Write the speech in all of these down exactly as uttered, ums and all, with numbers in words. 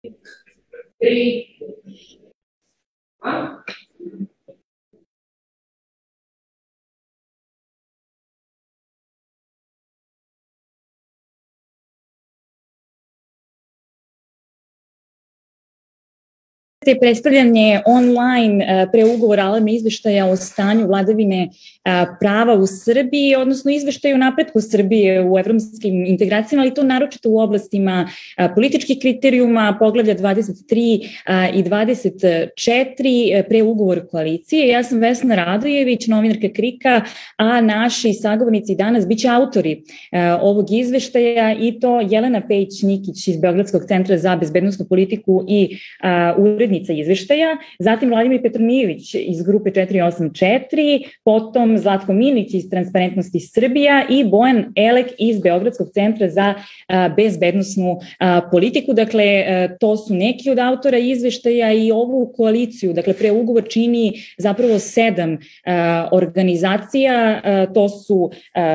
Three. One. Predstavljanje online preugovora alarma izveštaja o stanju vladavine prava u Srbiji, odnosno izveštaj o napretku Srbije u evropskim integracijama, ali to naročito u oblastima političkih kriterijuma, poglavlja dvadeset tri i dvadeset četiri, preugovor koalicije. Ja sam Vesna Radojević, novinarka KRIK-a, a naši sagovornici danas biće autori ovog izveštaja, i to Jelena Pejić-Nikić iz Beogradskog centra za bezbednosnu politiku i urednica izveštaja, zatim Vladimir Petronijević iz grupe četiri osam četiri, potom Zlatko Minić iz Transparentnosti Srbija i Bojan Elek iz Beogradskog centra za bezbednosnu politiku. Dakle, to su neki od autora izveštaja i ovu koaliciju, dakle, preugovor čini zapravo sedam organizacija. To su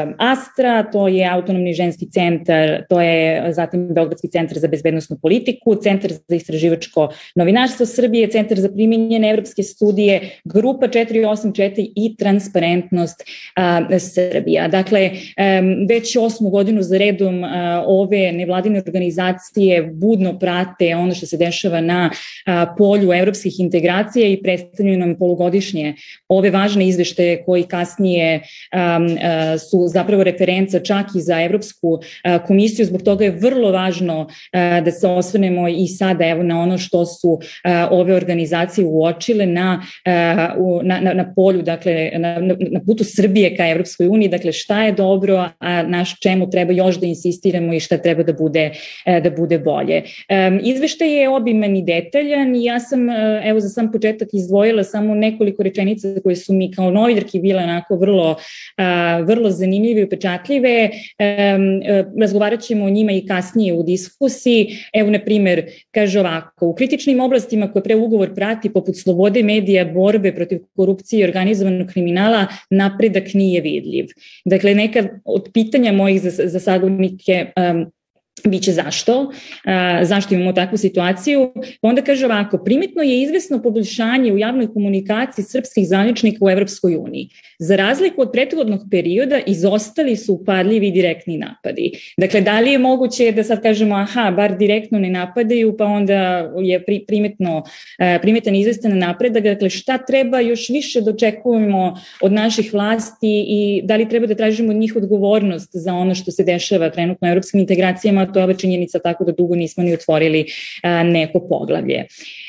Astra, to je Autonomni ženski centar, to je zatim Beogradski centar za bezbednosnu politiku, Centar za istraživačko novinarstvo Srbije, Centar za primenjene evropske studije, grupa četiri osam četiri i Transparentnost a, Srbija. Dakle, um, već osmu godinu za redom a, ove nevladine organizacije budno prate ono što se dešava na a, polju evropskih integracija i predstavljaju nam polugodišnje ove važne izveštaje koji kasnije a, a, su zapravo referenca čak i za Evropsku a, komisiju. Zbog toga je vrlo važno a, da se osvrnemo i sada evo na ono što su a, ove organizacije uočile na, na, na, na polju, dakle, na, na putu Srbije ka Evropskoj uniji, dakle, šta je dobro, a naš čemu treba još da insistiramo i šta treba da bude, da bude bolje. Izveštaj je obiman i detaljan i ja sam, evo, za sam početak izdvojila samo nekoliko rečenica koje su mi kao novinarki bile onako vrlo, vrlo zanimljive i upečatljive. Razgovarat ćemo o njima i kasnije u diskusiji. Evo, na primer, kaže ovako: u kritičnim oblastima koje preugovor prati, poput slobode medija, borbe protiv korupcije i organizovanog kriminala, napredak nije vidljiv. Dakle, neka od pitanja mojih za, za sagovornike um, biće zašto, uh, zašto imamo takvu situaciju. Pa onda kaže ovako: primetno je izvesno poboljšanje u javnoj komunikaciji srpskih zvaničnika u Evropskoj uniji. Za razliku od prethodnog perioda, izostali su upadljivi i direktni napadi. Dakle, da li je moguće da sad kažemo aha, bar direktno ne napadaju, pa onda je pri, primetno, uh, primetan izvestan napredak. Dakle, šta treba još više da očekujemo od naših vlasti i da li treba da tražimo od njih odgovornost za ono što se dešava trenutno u evropskim integracijama? To je ova činjenica, tako da dugo nismo ni otvorili a, neko poglavlje.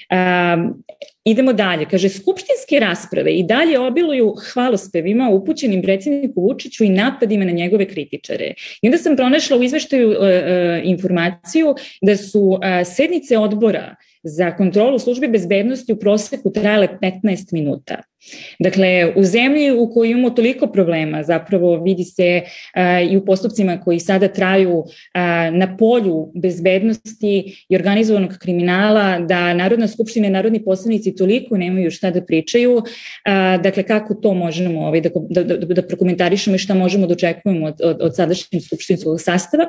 A, idemo dalje. Kaže, skupštinske rasprave i dalje obiluju hvalospevima upućenim predsjedniku Vučiću i napadima na njegove kritičare. I onda sam pronašla u izveštaju a, a, informaciju da su a, sednice odbora za kontrolu službe bezbednosti u proseku trajale petnaest minuta. Dakle, u zemlji u kojoj imamo toliko problema, zapravo vidi se uh, i u postupcima koji sada traju uh, na polju bezbednosti i organizovanog kriminala, da Narodna skupština i narodni poslanici toliko nemaju šta da pričaju. Uh, dakle, kako to možemo ovaj, da, da, da, da prokomentarišemo i šta možemo da očekujemo od, od, od sadašnjeg skupštinskog sastava.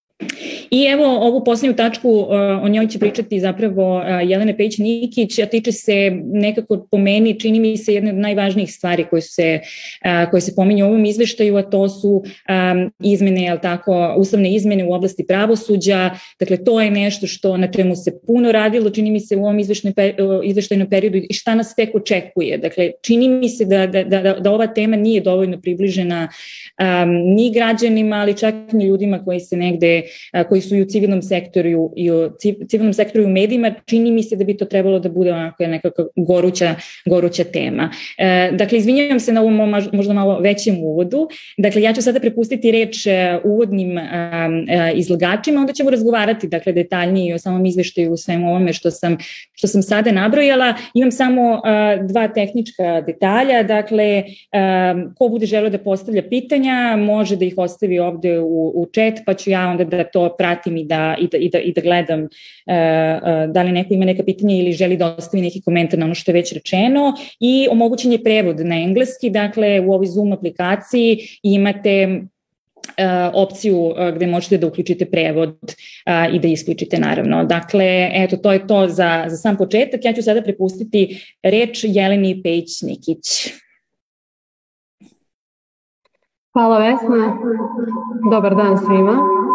I evo ovu posljednju tačku, uh, o njoj će pričati zapravo uh, Jelena Pejić-Nikić, a tiče se nekako po meni, čini mi se jedne od najvažnijih stvari koje se, uh, koje se pominju u ovom izveštaju, a to su um, izmene, jel tako, ustavne izmene u oblasti pravosuđa. Dakle, to je nešto što na čemu se puno radilo, čini mi se u ovom izveštajnom periodu i šta nas tek očekuje. Dakle, čini mi se da, da, da, da ova tema nije dovoljno približena um, ni građanima, ali čak ni ljudima koji se negde koji su i u civilnom sektoru i u civilnom sektoru i u medijima. Čini mi se da bi to trebalo da bude onako nekako goruća, goruća tema. E, dakle, izvinjavam se na ovom možda malo većem uvodu. Dakle, ja ću sada prepustiti reč uvodnim a, a, izlagačima, onda ćemo razgovarati, dakle, detaljnije o samom izveštaju, u svemu ovome što sam, što sam sada nabrojala. Imam samo a, dva tehnička detalja. Dakle, a, ko bude želeo da postavlja pitanja, može da ih ostavi ovde u, u chat, pa ću ja onda da to pratim i da, i da, i da, i da gledam uh, uh, da li neko ima neka pitanja ili želi da ostavi neki komentar na ono što je već rečeno. I omogućen je prevod na engleski, dakle u ovoj Zoom aplikaciji imate opciju gde možete da uključite prevod i da isključite naravno. Dakle, eto, to je to za, za sam početak. Ja ću sada prepustiti reč Jeleni Pejić-Nikić. Hvala Vesna. Dobar dan svima.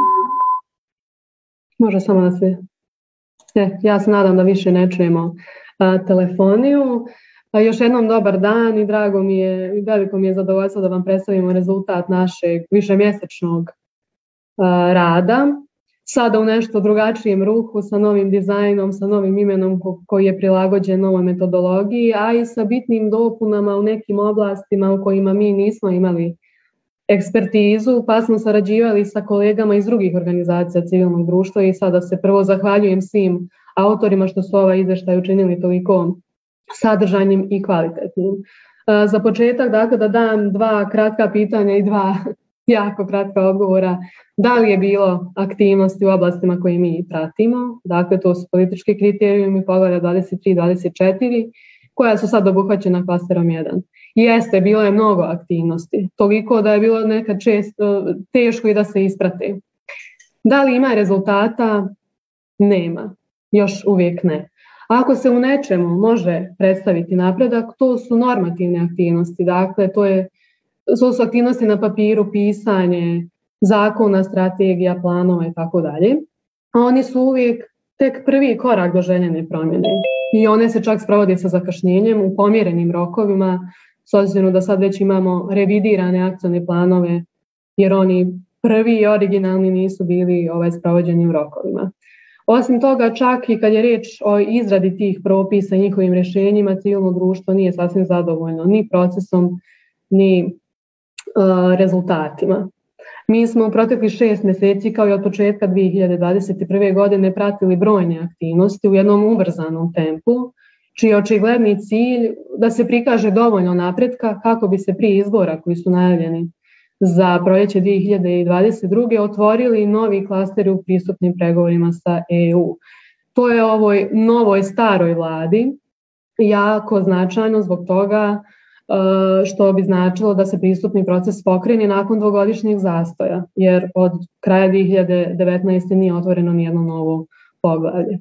Može samo da se... Ne, ja se nadam da više ne čujemo a, telefoniju. A još jednom dobar dan i drago mi je, veliko mi je zadovoljstvo da vam predstavimo rezultat našeg višemjesečnog a, rada. Sada u nešto drugačijem ruhu, sa novim dizajnom, sa novim imenom ko, koji je prilagođen novoj metodologiji, a i sa bitnim dopunama u nekim oblastima u kojima mi nismo imali ekspertizu, pa smo sarađivali sa kolegama iz drugih organizacija civilnog društva i sada se prvo zahvaljujem svim autorima što su ovaj izveštaj učinili toliko sadržajnim i kvalitetnim. Za početak, dakle, da dam dva kratka pitanja i dva jako kratka odgovora. Da li je bilo aktivnosti u oblastima koje mi pratimo? Dakle, to su politički kriterijumi, poglavlja dvadeset tri i dvadeset četiri, koja su sad obuhvaćena klasterom jedan. Jeste, bilo je mnogo aktivnosti, toliko da je bilo nekad često teško i da se isprate. Da li ima rezultata? Nema. Još uvijek ne. Ako se u nečemu može predstaviti napredak, to su normativne aktivnosti. Dakle, to, je, to su aktivnosti na papiru, pisanje zakona, strategija, planova i tako dalje. A oni su uvijek tek prvi korak do željene promjene. I one se čak sprovode sa zakašnjenjem u pomjerenim rokovima, s obzirom da sad već imamo revidirane akcione planove, jer oni prvi i originalni nisu bili ovaj, sprovođeni u rokovima. Osim toga, čak i kad je riječ o izradi tih propisa i njihovim rješenjima, civilno društvo nije sasvim zadovoljno ni procesom, ni uh, rezultatima. Mi smo u proteklih šest mjeseci, kao i od početka dvije hiljade dvadeset prve. godine, pratili brojne aktivnosti u jednom ubrzanom tempu, čiji je očigledni cilj da se prikaže dovoljno napretka kako bi se prije izbora koji su najavljeni za proljeće dvije hiljade dvadeset druge. otvorili novi klasteri u pristupnim pregovorima sa E U. To je ovoj novoj staroj vladi jako značajno zbog toga što bi značilo da se pristupni proces pokrene nakon dvogodišnjeg zastoja, jer od kraja dvije hiljade devetnaeste. nije otvoreno nijedno novo poglavlje.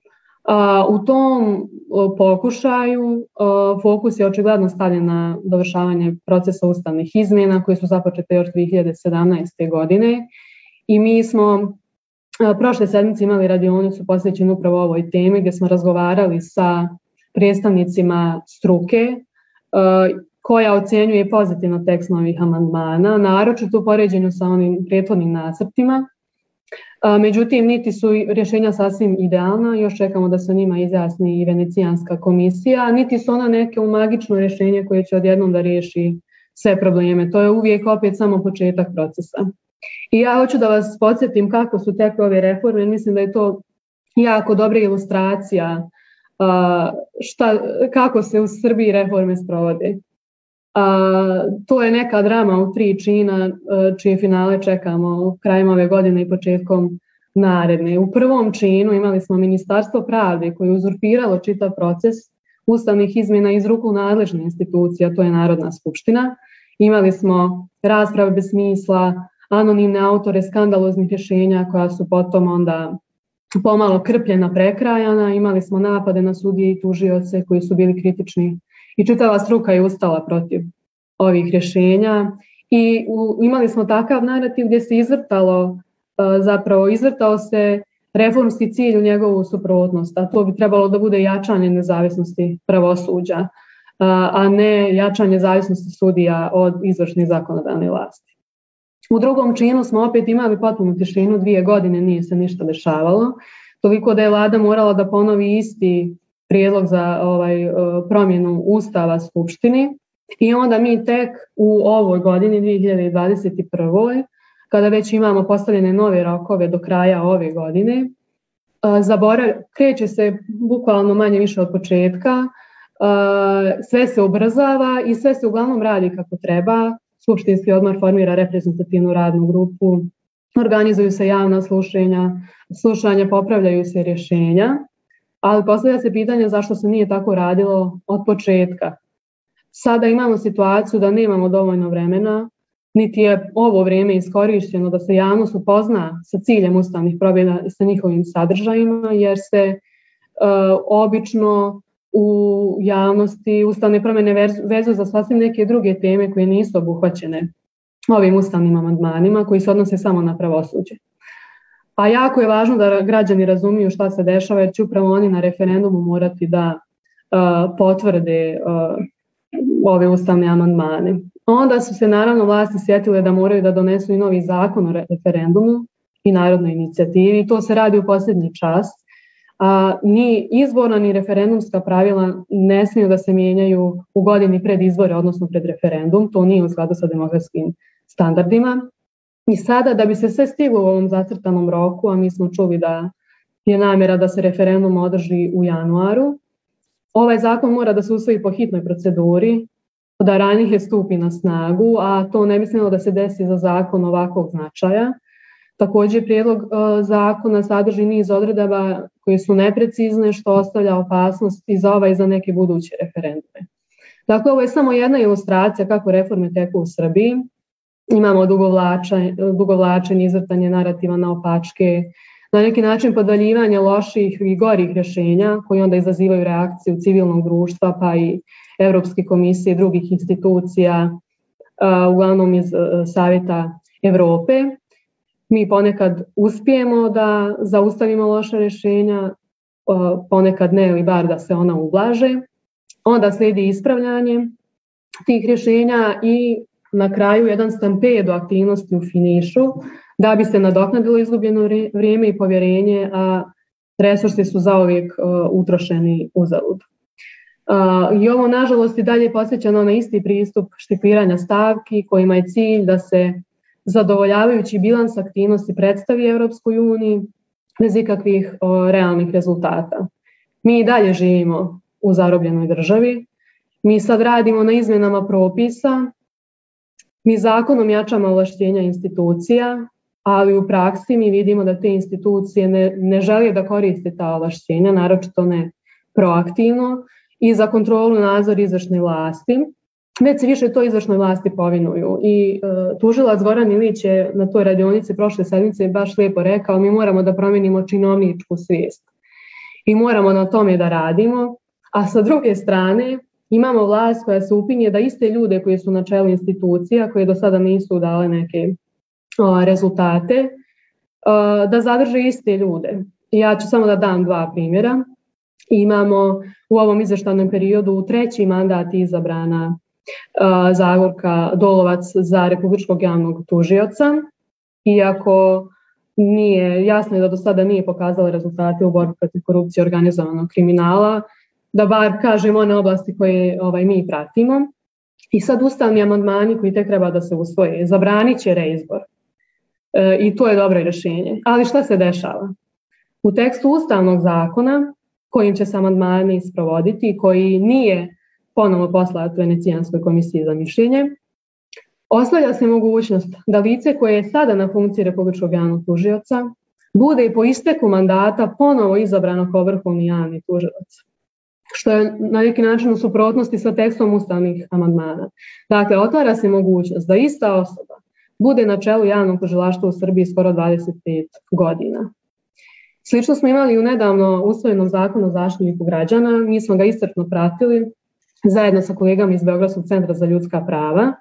U tom pokušaju fokus je očigledno stavljen na dovršavanje procesa ustavnih izmjena koje su započete još dvije hiljade sedamnaeste. godine i mi smo prošle sedmice imali radionicu posvećenu upravo ovoj temi gdje smo razgovarali sa predstavnicima struke koja ocjenjuje pozitivno tekst novih amandmana, naročito u poređenju sa onim prethodnim nacrtima. Međutim, niti su rješenja sasvim idealna, još čekamo da se o njima izjasni i Venecijanska komisija, niti su ona neke magično rješenje koje će odjednom da riješi sve probleme. To je uvijek opet samo početak procesa. I ja hoću da vas podsjetim kako su tekle ove reforme, mislim da je to jako dobra ilustracija šta, kako se u Srbiji reforme sprovode. A, to je neka drama u tri čina čije finale čekamo krajem ove godine i početkom naredne. U prvom činu imali smo Ministarstvo pravde koje je uzurpiralo čitav proces ustavnih izmjena iz ruku nadležne institucije, to je Narodna skupština. Imali smo rasprave bez smisla, anonimne autore skandaloznih rješenja koja su potom onda pomalo krpljena, prekrajana. Imali smo napade na sudije i tužioce koji su bili kritični i čitava struka je ustala protiv ovih rješenja i u, imali smo takav narativ gdje se izvrtalo, zapravo izvrtao se reformski cilj u njegovu suprotnost, a to bi trebalo da bude jačanje nezavisnosti pravosuđa, a ne jačanje zavisnosti sudija od izvršne zakonodavne vlasti. U drugom činu smo opet imali potpunu tišinu, dvije godine nije se ništa dešavalo, toliko da je vlada morala da ponovi isti prijedlog za ovaj, promjenu Ustava Skupštini i onda mi tek u ovoj godini dvije hiljade dvadeset prve. kada već imamo postavljene nove rokove do kraja ove godine, zaborav, kreće se bukvalno manje više od početka, sve se ubrzava i sve se uglavnom radi kako treba. Skupštinski odbor formira reprezentativnu radnu grupu, organizuju se javna slušanja, slušanja, popravljaju se rješenja. Ali postavlja se pitanje zašto se nije tako radilo od početka. Sada imamo situaciju da nemamo dovoljno vremena, niti je ovo vrijeme iskorišteno da se javnost upozna sa ciljem ustavnih promjena i sa njihovim sadržajima, jer se uh, obično u javnosti ustavne promjene vezuju za sasvim neke druge teme koje nisu obuhvaćene ovim ustavnim amandmanima koji se odnose samo na pravosuđe. A jako je važno da građani razumiju šta se dešava, jer će upravo oni na referendumu morati da uh, potvrde uh, ove ustavne amandmane. Onda su se naravno vlasti sjetile da moraju da donesu i novi zakon o referendumu i narodnoj inicijativi. To se radi u posljednji čas. A, ni izborna ni referendumska pravila ne smiju da se mijenjaju u godini pred izbore, odnosno pred referendum. To nije u skladu sa demokratskim standardima. I sada da bi se sve stiglo u ovom zacrtanom roku, a mi smo čuli da je namjera da se referendum održi u januaru, ovaj zakon mora da se usvoji po hitnoj proceduri, da ranije stupi na snagu, a to ne bi smjelo da se desi za zakon ovakvog značaja. Također prijedlog uh, zakona sadrži niz odredaba koje su neprecizne, što ostavlja opasnost i za ovaj i za neke buduće referendume. Dakle, ovo je samo jedna ilustracija kako reforme teku u Srbiji. Imamo dugovlačenje, izvrtanje narativa na opačke, na neki način podvaljivanje loših i gorih rješenja koji onda izazivaju reakciju civilnog društva pa i Europske komisije i drugih institucija, uh, uglavnom iz uh, Savjeta Europe. Mi ponekad uspijemo da zaustavimo loša rješenja, uh, ponekad ne, ili bar da se ona ublaže. Onda slijedi ispravljanje tih rješenja i na kraju jedan stampedo aktivnosti u finišu da bi se nadoknadilo izgubljeno vrijeme i povjerenje, a resursi su zauvijek uh, utrošeni uzalud. Uh, I ovo nažalost i dalje posjeća na isti pristup štipiranja stavki kojima je cilj da se zadovoljavajući bilans aktivnosti predstavi Europskoj uniji bez ikakvih uh, realnih rezultata. Mi i dalje živimo u zarobljenoj državi, mi sad radimo na izmjenama propisa, mi zakonom jačamo ovlaštenja institucija, ali u praksi mi vidimo da te institucije ne, ne žele da koriste ta ovlaštenja, naročito ne proaktivno, i za kontrolu i nadzor izvršne vlasti. Već se više to izvršnoj vlasti povinuju. I e, tužilac Goran Ilić je na toj radionici prošle sedmice baš lijepo rekao, mi moramo da promijenimo činovničku svijest. I moramo na tome da radimo, a sa druge strane imamo vlast koja se upinje da iste ljude koji su na čelu institucija, koje do sada nisu dale neke o, rezultate, o, da zadrže iste ljude. I ja ću samo da dam dva primjera. Imamo u ovom izvještajnom periodu treći mandat izabrana o, Zagorka Dolovac za republičkog javnog tužioca, iako nije, jasno je da do sada nije pokazala rezultate u borbi protiv korupcije i organizovanog kriminala, da bar kažem one oblasti koje ovaj, mi pratimo. I sad ustavni amandmani koji tek treba da se usvoje, zabranit će reizbor. E, I to je dobro rješenje. Ali šta se dešava? U tekstu ustavnog zakona, kojim će se amandmani sprovoditi, koji nije ponovo poslat Venecijanskoj komisiji za mišljenje, ostavlja se mogućnost da lice koje je sada na funkciji republičkog javnog tužioca bude i po isteku mandata ponovo izabrano kao vrhovni javni tužilac, što je na neki način u suprotnosti sa tekstom ustavnih amandmana. Dakle, otvara se mogućnost da ista osoba bude na čelu javnog tužilaštva u Srbiji skoro dvadeset pet godina. Slično smo imali u nedavno usvojenom zakonu o Zaštitniku građana, mi smo ga iscrpno pratili zajedno sa kolegama iz Beogradskog centra za ljudska prava.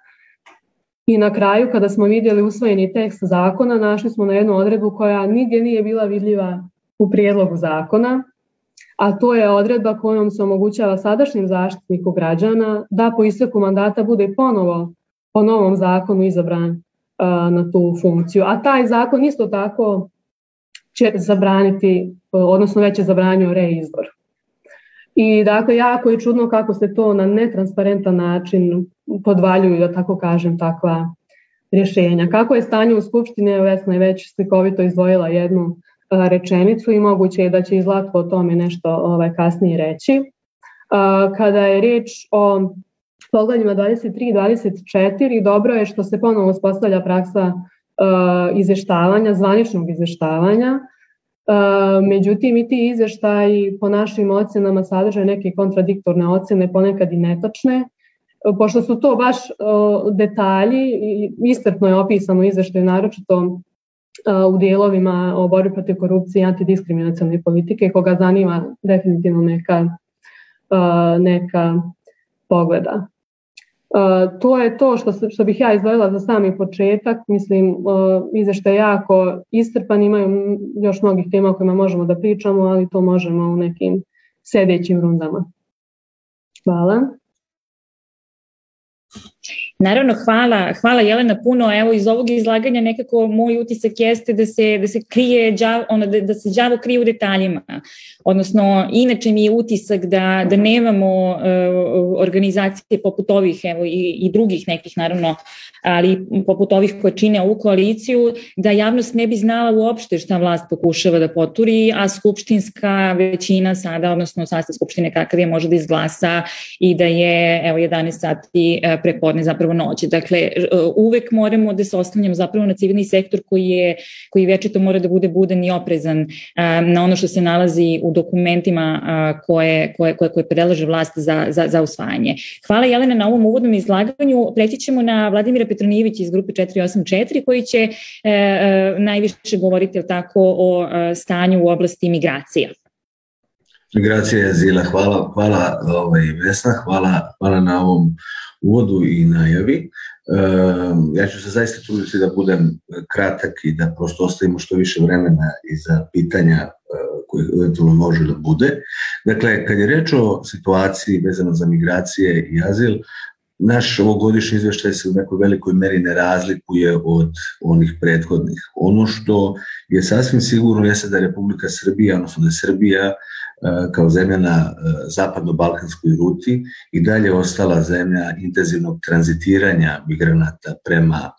I na kraju, kada smo vidjeli usvojeni tekst zakona, našli smo na jednu odredbu koja nigdje nije bila vidljiva u prijedlogu zakona, a to je odredba kojom se omogućava sadašnjem Zaštitniku građana da po isteku mandata bude ponovo po novom zakonu izabran uh, na tu funkciju. A taj zakon isto tako će zabraniti, uh, odnosno već je zabranio reizbor. I dakle, jako je čudno kako se to na netransparentan način podvaljuju, da tako kažem, takva rješenja. Kako je stanje u Skupštini, Vesna je već slikovito izdvojila jednu uh, rečenicu i moguće je da će i Zlatko o tome nešto ovaj, kasnije reći. Uh, kada je riječ o poglavljima dvadeset tri i dvadeset četiri, dobro je što se ponovo uspostavlja praksa uh, izvještavanja, zvaničnog izvještavanja. Uh, međutim, i ti izvještaji po našim ocjenama sadrže neke kontradiktorne ocjene, ponekad i netočne. pošto su to baš detalji, iscrpno je opisano u izveštaju, naročito u dijelovima o borbi protiv korupcije i antidiskriminacione politike, koga zanima definitivno neka, neka pogleda. To je to što, što bih ja izdvojila za sami početak. Mislim, izveštaj je jako iscrpan, imaju još mnogih tema o kojima možemo da pričamo, ali to možemo u nekim sljedećim rundama. Hvala. Naravno, hvala, hvala Jelena puno. Evo iz ovog izlaganja nekako moj utisak jeste da se, da se krije, ono, da, da se đavo krije u detaljima. Odnosno, inače mi je utisak da, da nemamo uh, organizacije poput ovih, evo i, i drugih nekih naravno, ali poput ovih koje čine ovu koaliciju, da javnost ne bi znala uopšte šta vlast pokušava da poturi, a skupštinska većina sada, odnosno sastav skupštine kakav je, može da izglasa i da je evo jedanaest sati prepodne zapravo noć. Dakle, uvek moramo da se oslanjamo zapravo na civilni sektor koji je, koji večito mora da bude budan i oprezan na ono što se nalazi u dokumentima koje, koje, koje, koje predlaže vlast za, za, za usvajanje. Hvala Jelena na ovom uvodnom izlaganju. Preći ćemo na Vladimira Petronijevića iz grupe četiri osam četiri koji će e, e, najviše govoriti o, tako, o e, stanju u oblasti migracija. Migracija je Zila. Hvala, hvala ovaj, Vesna, hvala, hvala na ovom uvodu i najavi. E, ja ću se zaista truditi da budem kratak i da prosto ostavimo što više vremena i za pitanja e, koje eventualno može da bude. Dakle, kad je reč o situaciji vezano za migracije i azil, naš ovogodišnji izvještaj se u nekoj velikoj meri ne razlikuje od onih prethodnih. Ono što je sasvim sigurno jeste da je Republika Srbija, odnosno da je Srbija kao zemlja na zapadno-balkanskoj ruti i dalje ostala zemlja intenzivnog tranzitiranja migranata prema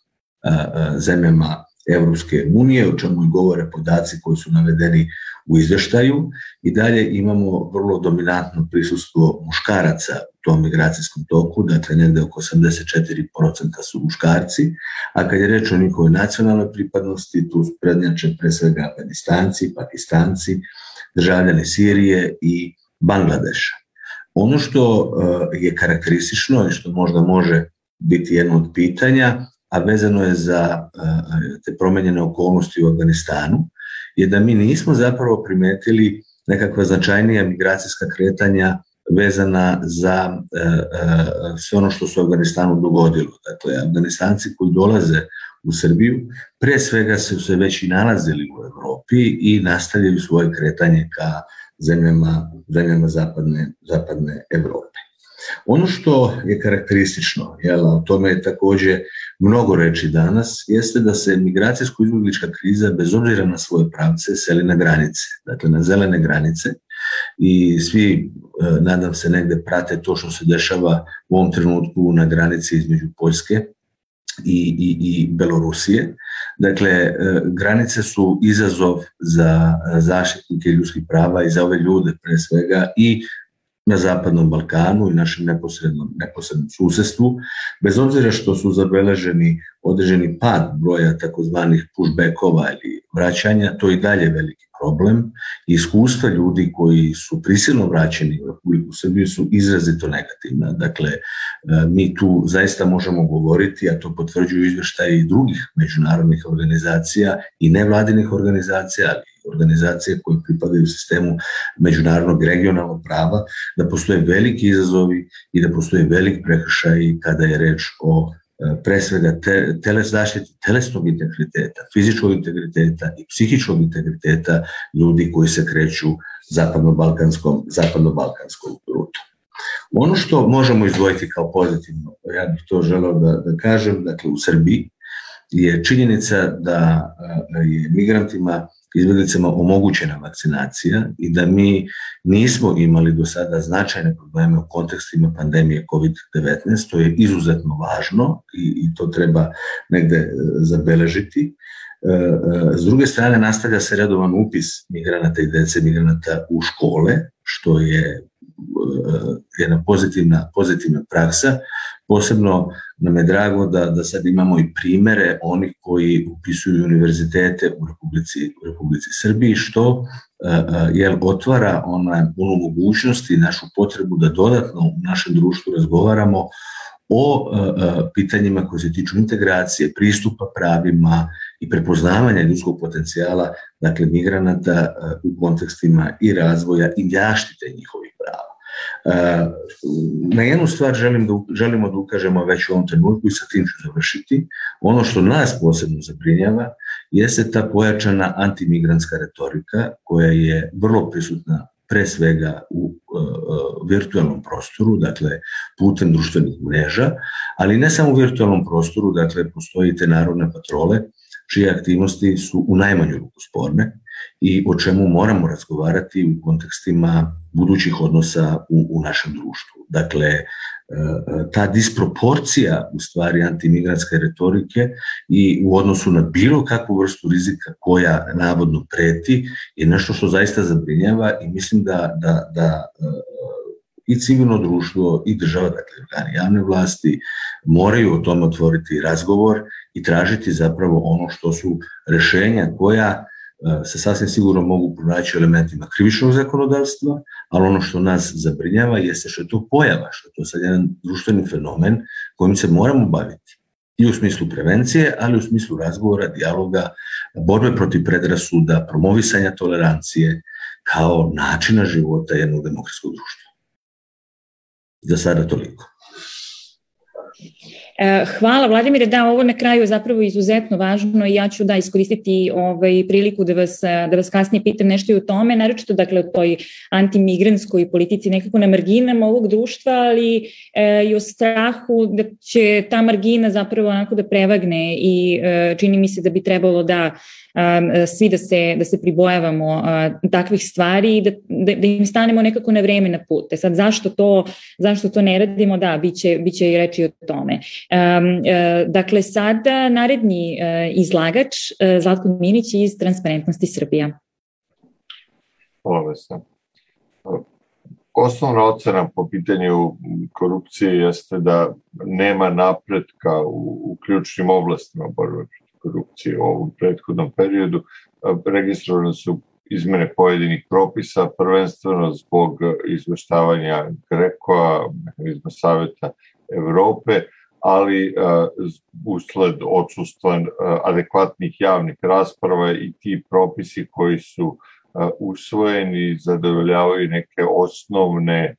zemljama Evropske unije, o čemu govore podaci koji su navedeni u izveštaju. I dalje imamo vrlo dominantno prisustvo muškaraca u tom migracijskom toku, dakle negde oko osamdeset četiri posto su muškarci, a kad je reč o njihovoj nacionalnoj pripadnosti, tu prednjače pre svega Afganistanci, Pakistanci, državljani Sirije i Bangladeša. Ono što je karakteristično i što možda može biti jedno od pitanja, a vezano je za te promenjene okolnosti u Afganistanu, je da mi nismo zapravo primetili nekakva značajnija migracijska kretanja vezana za sve ono što se u Afganistanu dogodilo. Dakle, Afganistanci koji dolaze u Srbiju, pre svega su se već i nalazili u Evropi i nastavljaju svoje kretanje ka zemljama, zemljama zapadne, zapadne Evrope. Ono što je karakteristično, jel, o tome je takođe mnogo reči danas, jeste da se migracijsko-izbeglička kriza bez obzira na svoje pravce seli na granice, dakle na zelene granice, i svi, nadam se, negde prate to što se dešava u ovom trenutku na granici između Poljske i, i, i Belorusije. Dakle, granice su izazov za zaštitnike ljudskih prava i za ove ljude pre svega i na Zapadnom Balkanu i našem neposrednom, neposrednom susedstvu, bez obzira što su zabeleženi određeni pad broja takozvanih pushbackova ili vraćanja, to je i dalje veliki problem. Iskustva ljudi koji su prisilno vraćeni u Republiku Srbiju su izrazito negativna. Dakle, mi tu zaista možemo govoriti, a to potvrđuju izveštaji i drugih međunarodnih organizacija i nevladinih organizacija, ali organizacije koje pripadaju sistemu međunarodnog i regionalnog prava, da postoje veliki izazovi i da postoje veliki prekršaji kada je reč o pre svega te, tele, zaštiti telesnog integriteta, fizičkog integriteta i psihičkog integriteta ljudi koji se kreću zapadno-balkanskom, zapadno-balkanskom rutom. Ono što možemo izdvojiti kao pozitivno, ja bih to želeo da, da kažem, dakle u Srbiji je činjenica da je migrantima, izbjeglicama omogućena vakcinacija i da mi nismo imali do sada značajne probleme u kontekstima pandemije kovid devetnaest, to je izuzetno važno i, i to treba negde zabeležiti. S druge strane, nastavlja se redovan upis migranata i dece migranata u škole, što je jedna pozitivna, pozitivna praksa. Posebno nam je drago da, da sad imamo i primere onih koji upisuju univerzitete u Republici, u Republici Srbiji, što jel, otvara ona, onu mogućnost i našu potrebu da dodatno u našem društvu razgovaramo o pitanjima koje se tiču integracije, pristupa pravima i prepoznavanja ljudskog potencijala, dakle migranata u kontekstima i razvoja i zaštite njihovih prava. Na jednu stvar želim da, želimo da ukažemo već u ovom trenutku i sa tim ću završiti. Ono što nas posebno zabrinjava jeste ta pojačana antimigrantska retorika koja je vrlo prisutna pre svega u uh, virtualnom prostoru, dakle putem društvenih mreža, ali ne samo u virtualnom prostoru, dakle postoji te narodne patrole čije aktivnosti su u najmanju ruku sporne i o čemu moramo razgovarati u kontekstima budućih odnosa u, u našem društvu. Dakle, ta disproporcija u stvari antimigrantske retorike i u odnosu na bilo kakvu vrstu rizika koja navodno preti je nešto što zaista zabrinjava i mislim da, da, da i civilno društvo i država, dakle organi javne vlasti, moraju o tome otvoriti razgovor i tražiti zapravo ono što su rešenja koja se sasvim sigurno mogu pronaći elementima krivičnog zakonodavstva, ali ono što nas zabrinjava jeste što je to pojava, što je to sad jedan društveni fenomen kojim se moramo baviti. I u smislu prevencije, ali u smislu razgovora, dijaloga, borbe protiv predrasuda, promovisanja tolerancije kao načina života jednog demokratskog društva. Za sada toliko. Hvala Vladimire, da, ovo na kraju je zapravo izuzetno važno i ja ću da iskoristiti ovaj, priliku da vas, da vas kasnije pitam nešto i o tome, naročito dakle o toj antimigrantskoj politici nekako na marginama ovog društva, ali e, i o strahu da će ta margina zapravo onako da prevagne i e, čini mi se da bi trebalo da Um, svi da se, da se pribojavamo uh, takvih stvari i da, da, da im stanemo nekako na vreme na put. E sad, zašto to, zašto to ne radimo? Da, bit će, bit će i reći o tome. Um, uh, dakle, sada naredni uh, izlagač, uh, Zlatko Minić iz Transparentnosti Srbija. Hvala Vesna. Osnovna ocena po pitanju korupcije jeste da nema napretka u, u ključnim oblastima borbe korupcije u ovom prethodnom periodu. Registrovane su izmene pojedinih propisa, prvenstveno zbog izveštavanja GRECO-a, mehanizma Saveta Evrope, ali usled odsustva adekvatnih javnih rasprava i ti propisi koji su usvojeni zadovoljavaju neke osnovne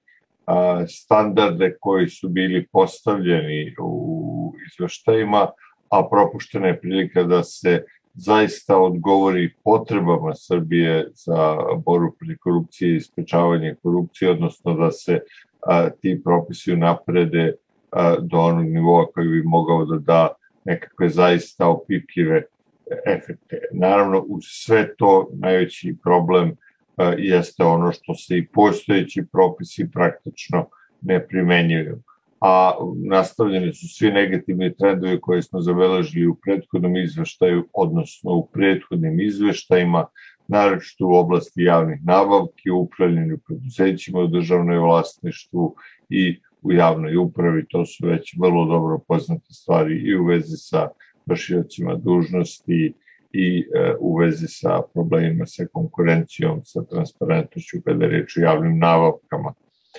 standarde koji su bili postavljeni u izveštajima, a propuštena je prilika da se zaista odgovori potrebama Srbije za borbu protiv korupcije i sprečavanje korupcije, odnosno da se a, ti propisi unaprede a, do onog nivoa koji bi mogao da da nekakve zaista opipljive efekte. Naravno, uz sve to najveći problem a, jeste ono što se i postojeći propisi praktično ne primenjuju. A nastavljeni su svi negativni trendovi koje smo zabeležili u prethodnom izveštaju, odnosno u prethodnim izveštajima, naročito u oblasti javnih nabavki, u upravljanju preduzećima u državnoj vlasništvu i u javnoj upravi. To su već vrlo dobro poznate stvari i u vezi sa vršiocima dužnosti i e, u vezi sa problemima sa konkurencijom, sa transparentnošću kada je reč o javnim nabavkama.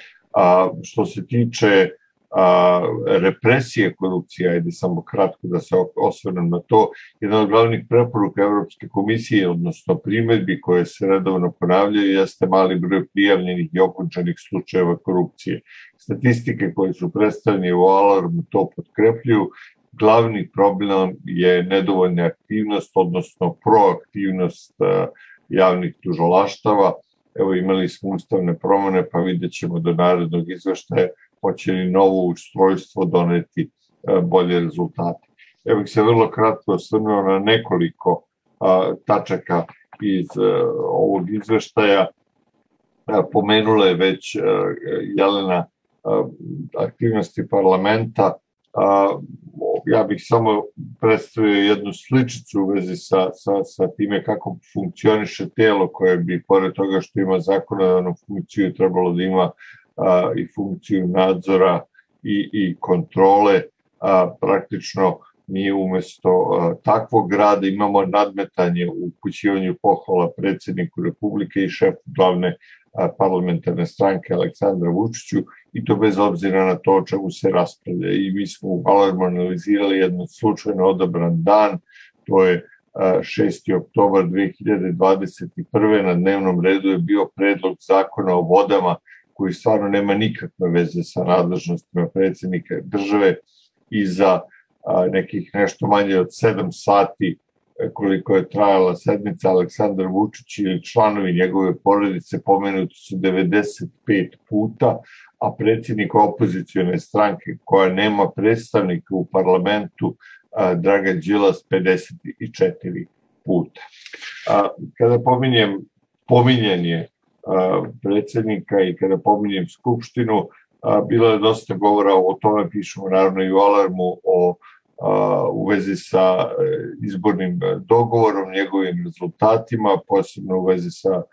A što se tiče A, represije korupcije, ajde samo kratko da se osvrnem na to, jedna od glavnih preporuka Evropske komisije, odnosno primedbi koje se redovno ponavljaju, jeste mali broj prijavljenih i okončanih slučajeva korupcije. Statistike koje su predstavljene u alarmu to potkrepljuju. Glavni problem je nedovoljna aktivnost, odnosno proaktivnost a, javnih tužilaštava. Evo, imali smo ustavne promene, pa vidjet ćemo do narednog izveštaja hoće li novo ustrojstvo doneti bolje rezultate. Ja bih se vrlo kratko osvrnuo na nekoliko a, tačaka iz a, ovog izveštaja. A, pomenula je već a, Jelena a, aktivnosti parlamenta. A, ja bih samo predstavio jednu sličicu u vezi sa, sa, sa time kako funkcioniše telo koje bi, pored toga što ima zakonodavnu funkciju, trebalo da ima a, i funkciju nadzora i, i kontrole. A, praktično mi umesto a, takvog rada imamo nadmetanje u upućivanju pohvala predsjedniku Republike i šefu glavne parlamentarne stranke Aleksandra Vučiću, i to bez obzira na to o čemu se raspravlja. I mi smo u Alarmu analizirali jedno slučajno odabran dan, to je šesti oktobar dve hiljade dvadeset prve. Na dnevnom redu je bio predlog zakona o vodama, koji stvarno nema nikakve veze sa nadležnostima predsjednika države, i za nekih nešto manje od sedam sati koliko je trajala sednica, Aleksandar Vučić ili članovi njegove porodice pomenuti su devedeset pet puta, a predsjednik opozicione stranke koja nema predstavnika u parlamentu, Dragan Đilas, pedeset četiri puta. Kada pominjem pominjanje predsjednika i kada pominjem Skupštinu, bilo je dosta govora o tome, pišemo naravno i u Alarmu, o u vezi sa izbornim dogovorom, njegovim rezultatima, posebno u vezi sa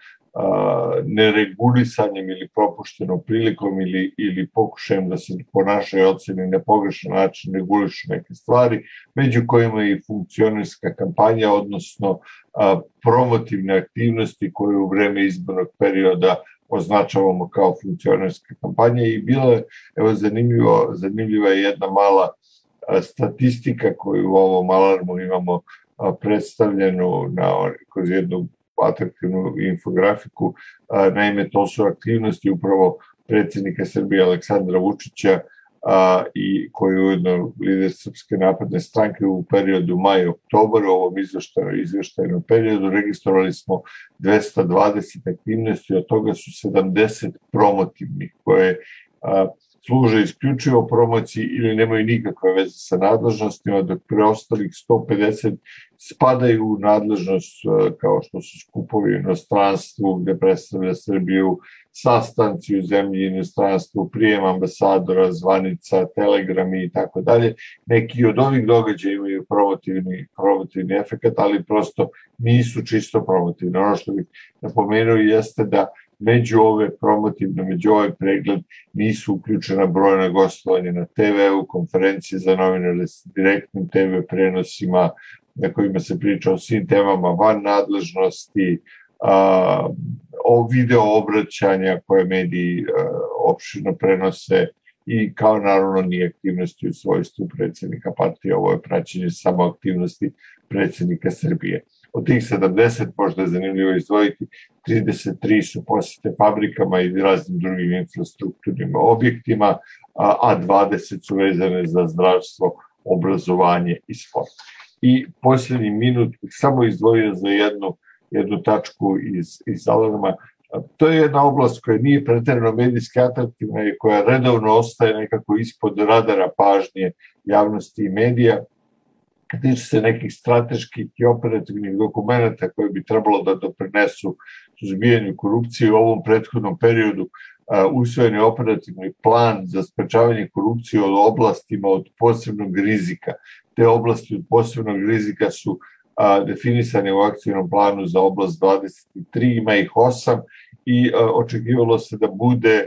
neregulisanjem ili propuštenom prilikom ili, ili pokušajem da se po našoj oceni na pogrešan način regulišu neke stvari, među kojima je i funkcionerska kampanja, odnosno promotivne aktivnosti koje u vreme izbornog perioda označavamo kao funkcionerska kampanja. I bilo je, evo, zanimljivo, zanimljiva je jedna mala statistika koju u ovom Alarmu imamo predstavljenu na, kroz jednu atraktivnu infografiku. Naime, to su aktivnosti upravo predsjednika Srbije Aleksandra Vučića i koji je ujedno lider Srpske napredne stranke u periodu maj-oktobar. U ovom izveštajnom periodu registrovali smo dvesta dvadeset aktivnosti, od toga su sedamdeset promotivnih, koje služe isključivo promociji ili nemaju nikakve veze sa nadležnostima, dok preostalih sto pedeset spadaju u nadležnost, kao što su skupovi u inostranstvu gde predstavlja Srbiju, sastanci u zemlji i inostranstvu, prijem ambasadora, zvanica, telegrami i tako dalje. Neki od ovih događaja imaju promotivni, promotivni efekt, ali prosto nisu čisto promotivni. Ono što bih napomenuo jeste da među ove promotivne, među ovaj pregled nisu uključena brojna gostovanja na te ve-u, konferencije za novinare s direktnim te ve prenosima na kojima se priča o svim temama van nadležnosti, a, o video obraćanja koje mediji a, opširno prenose, i kao naravno ni aktivnosti u svojstvu predsjednika partije. Ovo je praćenje samo aktivnosti predsjednika Srbije. Od tih sedamdeset, možda je zanimljivo izdvojiti, trideset tri su posjete fabrikama i raznim drugim infrastrukturnim objektima, a dvadeset su vezane za zdravstvo, obrazovanje i sport. I posljednji minut samo izdvojio za jednu, jednu tačku iz, iz Alarma. To je jedna oblast koja nije pretjerano medijski atraktivna i koja redovno ostaje nekako ispod radara pažnje javnosti i medija. Tiče se nekih strateških i operativnih dokumenta koje bi trebalo da doprinesu suzbijanju korupcije. U ovom prethodnom periodu usvojen je operativni plan za sprečavanje korupcije u oblastima od posebnog rizika. Te oblasti od posebnog rizika su definisane u akcijnom planu za oblast dvadeset tri, ima ih osam, i očekivalo se da bude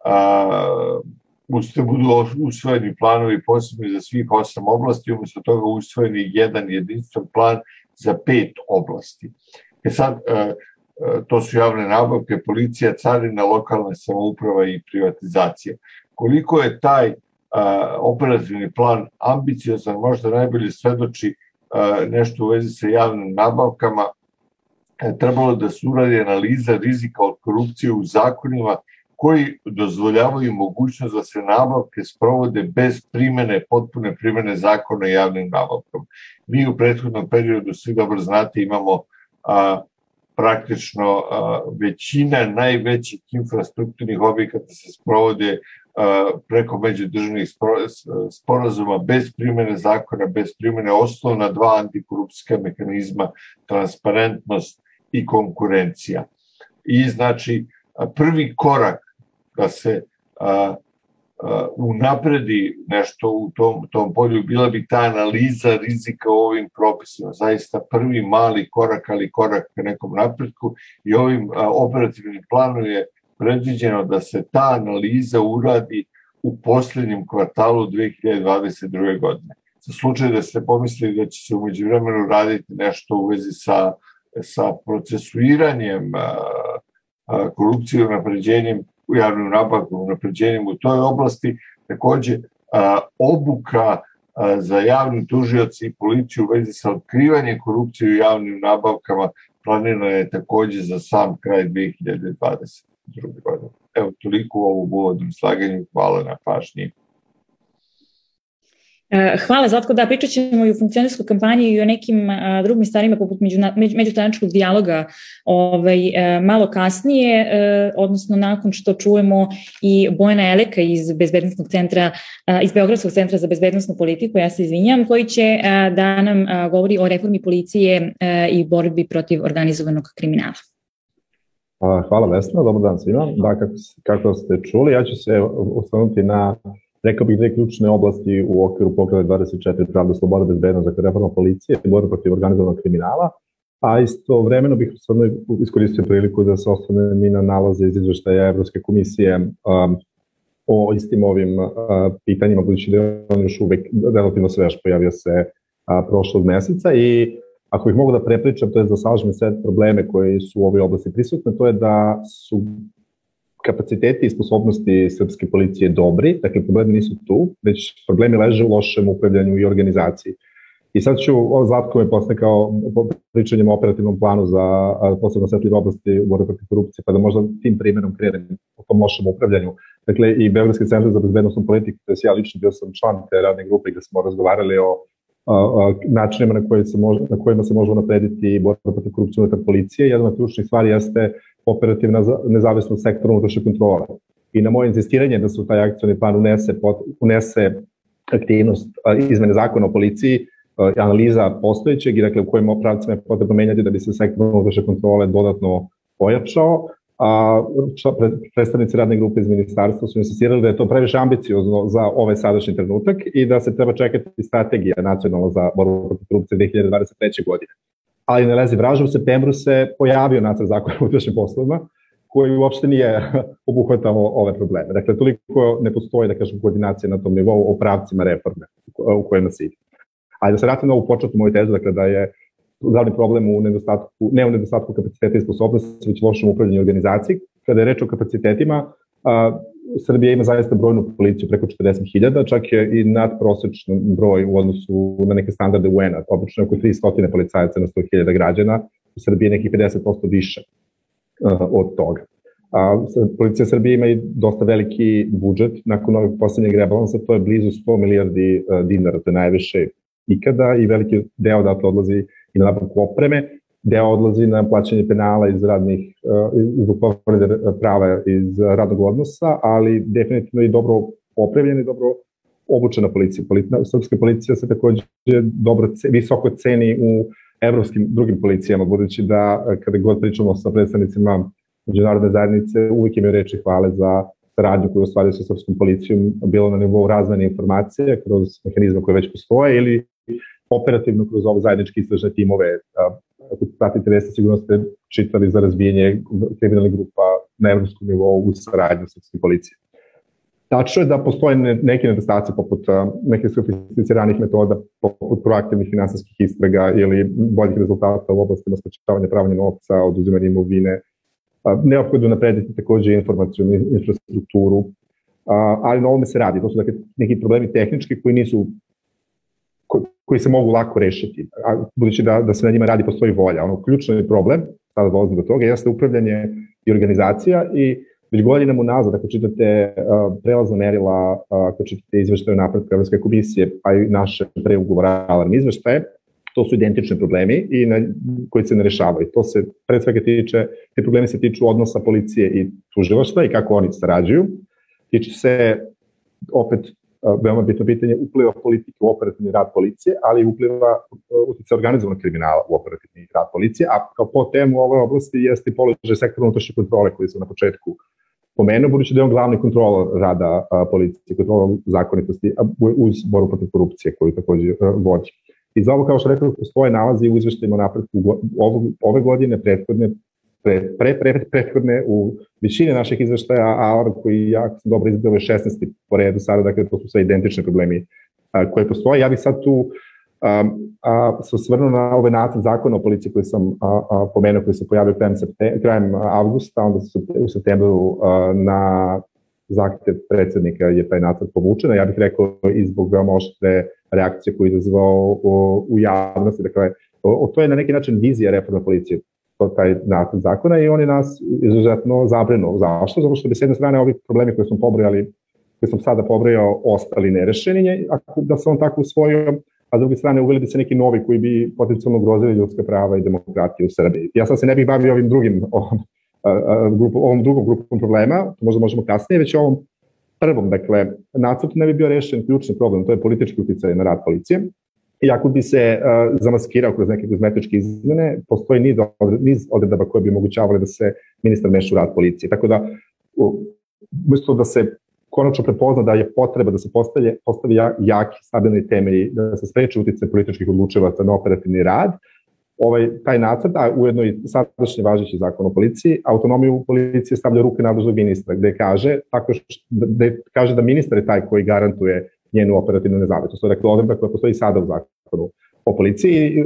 da budu usvojeni planovi posebni za svih osam oblasti, umjesto toga usvojeni jedan jedinstven plan za pet oblasti. E sad, to su javne nabavke, policija, carina, lokalna samouprava i privatizacija. Koliko je taj operativni plan ambiciozan, možda najbolje svedoči nešto u vezi sa javnim nabavkama. Trebalo da se uradi analiza rizika od korupcije u zakonima koji dozvoljavaju mogućnost da se nabavke sprovode bez primene, potpune primene zakona o javnim nabavkama. Mi u prethodnom periodu, svi dobro znate, imamo a, praktično a, većina najvećih infrastrukturnih objekata se sprovode a, preko međudržavnih sporazuma bez primene zakona, bez primene osnovna dva antikorupcijska mehanizma, transparentnost i konkurencija. I znači, prvi korak da se a, a, unapredi nešto u tom, tom polju, bila bi ta analiza rizika u ovim propisima. Zaista prvi mali korak, ali korak ka nekom napretku, i ovim a, operativnim planom je predviđeno da se ta analiza uradi u posljednjem kvartalu dve hiljade dvadeset druge. godine. Za slučaj da ste pomislili da će se u međuvremenu raditi nešto u vezi sa, sa procesuiranjem a, korupcije, unapređenjem u javnim nabavkama, unapređenjem u toj oblasti, takođe obuka za javni tužioci i policiju u vezi sa otkrivanjem korupcije u javnim nabavkama planirano je takođe za sam kraj dve hiljade dvadeset druge. godine. Evo, toliko u ovom uvodnom slaganju. Hvala na pažnji. Hvala, Zlatko. Da, pričat ćemo i o funkcionerskoj kampanji i o nekim a, drugim stvarima poput međustranačkog dijaloga ovaj, a, malo kasnije, a, odnosno nakon što čujemo i Bojana Eleka iz Bezbednosnog centra, a, iz Beogradskog centra za bezbednosnu politiku, ja se izvinjam, koji će a, da nam a, govori o reformi policije a, i borbi protiv organizovanog kriminala. Hvala Vesna, dobar dan svima. Da, kako, kako ste čuli, ja ću se osvrnuti na, rekao bih, dve ključne oblasti u okviru Poglavlja dvadeset četiri, pravda, sloboda, bezbednost, dakle reforma policije i borba protiv organizovanog kriminala, a istovremeno bih stvarno iskoristio priliku da se osvrnem i na nalaze iz izveštaja Evropske komisije um, o istim ovim uh, pitanjima, budući da je on još uvek relativno svež, pojavio se uh, prošlog meseca i ako bih mogu da prepričam, to je da sažmem sve probleme koji su u ovoj oblasti prisutne, to je da su kapaciteti i sposobnosti srpske policije dobri, dakle problemi nisu tu, već problemi leže u lošem upravljanju i organizaciji. I sad ću, ovo Zlatko me posle kao pričanjem o operativnom planu za posebno osetljive oblasti u borbi protiv korupcije, pa da možda tim primjerom krenem o tom lošem upravljanju. Dakle, i Beogradski centar za bezbednosnu politiku, to je ja lično bio sam član te radne grupe gde smo razgovarali o načinima na, koji se može, na kojima se može unaprediti borba protiv korupcije unutar policije. Jedna od ključnih stvari jeste operativna nezavisnost sektora unutrašnje kontrole. I na moje insistiranje da se u taj akcioni plan unese, unese aktivnost izmene zakona o policiji, analiza postojećeg i dakle u kojim pravcima je potrebno menjati da bi se sektor unutrašnje kontrole dodatno pojačao. A predstavnici radne grupe iz ministarstva su insistirali da je to previše ambiciozno za ovaj sadašnji trenutak i da se treba čekati strategija nacionalna za borbu protiv korupcije dve hiljade dvadeset treće. godine. Ali ne lezi vraža, u septembru se pojavio nacrt zakona o unutrašnjim poslovima koji uopšte nije obuhvatao ove probleme. Dakle, toliko ne postoji, da kažem, koordinacija na tom nivou o pravcima reforme u kojima se ide. Ali da se vratim na ovu početnu moju tezu, dakle da je glavni problem u nedostatku, ne u nedostatku kapaciteta i sposobnosti, već lošem upravljanju organizaciji. Kada je reč o kapacitetima, a, Srbija ima zaista brojnu policiju, preko četrdeset hiljada, čak je i nadprosečan broj u odnosu na neke standarde U N-a. Obično je oko tristo policajaca na sto hiljada građana, u Srbiji je nekih pedeset posto više a, od toga. A, policija Srbije ima i dosta veliki budžet, nakon ovog poslednjeg rebalansa to je blizu sto milijardi a, dinara, to je najviše ikada i veliki deo odatle odlazi i na nabavku opreme, deo odlazi na plaćanje penala iz radnih, zbog povrede prava iz radnog odnosa, ali definitivno i dobro opremljena i dobro obučena policija. Srpska policija se takođe dobro, visoko ceni u evropskim drugim policijama, budući da kada god pričamo sa predstavnicima međunarodne zajednice, uvijek imaju reči hvale za saradnju koju ostvaruju sa srpskom policijom, bilo na nivou razmene informacije kroz mehanizme koje već postoje ili operativno kroz ove zajedničke istražne timove. Ako pratite vesti, sigurno ste čitali za razvijenje kriminalnih grupa na evropskom nivou u saradnju srpske policije. Tačno je da postoje neki nedostaci poput nekih sofisticiranih metoda, poput proaktivnih finansijskih istraga ili boljih rezultata u oblastima sprečavanja pranja novca, oduzimanja imovine. Neophodno naprediti takođe informacijnu infrastrukturu, ali na ovome se radi. To su dakle neki problemi tehnički koji nisu koji se mogu lako rešiti, a budući da, da se na njima radi, postoji volja. Ono ključni problem, sada dolazim do toga, jeste upravljanje i organizacija i već godinama unazad, ako čitate uh, prelazna merila, uh, ako čitate izveštaje o napretku Evropske komisije, pa i naše preugovora alarm izveštaje, to su identični problemi i na, koji se ne rešavaju. To se pre svega tiče, te problemi se tiču odnosa policije i tužilaštva i kako oni sarađuju. Tiče se opet veoma bitno pitanje upliva politike u operativni rad policije, ali upliva uticaja organizovanog kriminala u operativni rad policije, a kao po temu ove oblasti jeste položaj sektora unutrašnje kontrole koji sam na početku pomenuo, budući da je on glavni kontrolor rada policije, kontrolor zakonitosti uz borbu protiv korupcije koju takođe vodi. I za ovo, kao što rekao, postoje nalazi u izveštajima napretku ove godine, prethodne, pre, pre, pre, prethodne u većini naših izveštaja, a alarm koji jako sam dobro izgledao je šesnaesti po redu sada, dakle to su sve identični problemi a, koje postoje. Ja bih sad tu a, a, se osvrnuo na ovaj nacrt zakona o policiji koji sam a, a, pomenuo, koji se pojavio krajem, krajem avgusta, onda su u septembru a, na zahtev predsjednika je taj nacrt povučen, ja bih rekao i zbog veoma oštre reakcije koju je izazvao u javnosti. Dakle, o, to je na neki način vizija reforme policije, to taj nacrt zakona, i on je nas izuzetno zabrinuo. Zašto? Zato što bi s jedne strane ovi problemi koje smo pobrojali, koje sam sada pobrojao, ostali nerešeni, ako da se on tako usvojio, a s druge strane uveli bi se neki novi koji bi potencijalno ugrozili ljudska prava i demokratiju u Srbiji. Ja sad se ne bih bavio ovim drugim, ovom, grupu, ovom drugom grupom problema, to možda možemo kasnije, već ovom prvom, dakle, nacrtu ne bi bio rešen ključni problem, to je politički uticaj na rad policije. I ako bi se uh, zamaskirao kroz neke kozmetičke izmene, postoji niz, niz odredaba koje bi omogućavali da se ministar meša u rad policije. Tako da, umjesto da se konačno prepozna da je potreba da se postavi, postavi jaki, stabilni temelji, da se spreči uticaj političkih odlučivaca na operativni rad, ovaj, taj nacrt, a ujedno i sadašnji važeći zakon o policiji, autonomiju policije stavlja ruke nadležnog ministra, gde kaže, tako što, gde kaže da ministar je taj koji garantuje njenu operativnu nezavisnost. To je dakle odredba koja postoji sada u zakonu o policiji.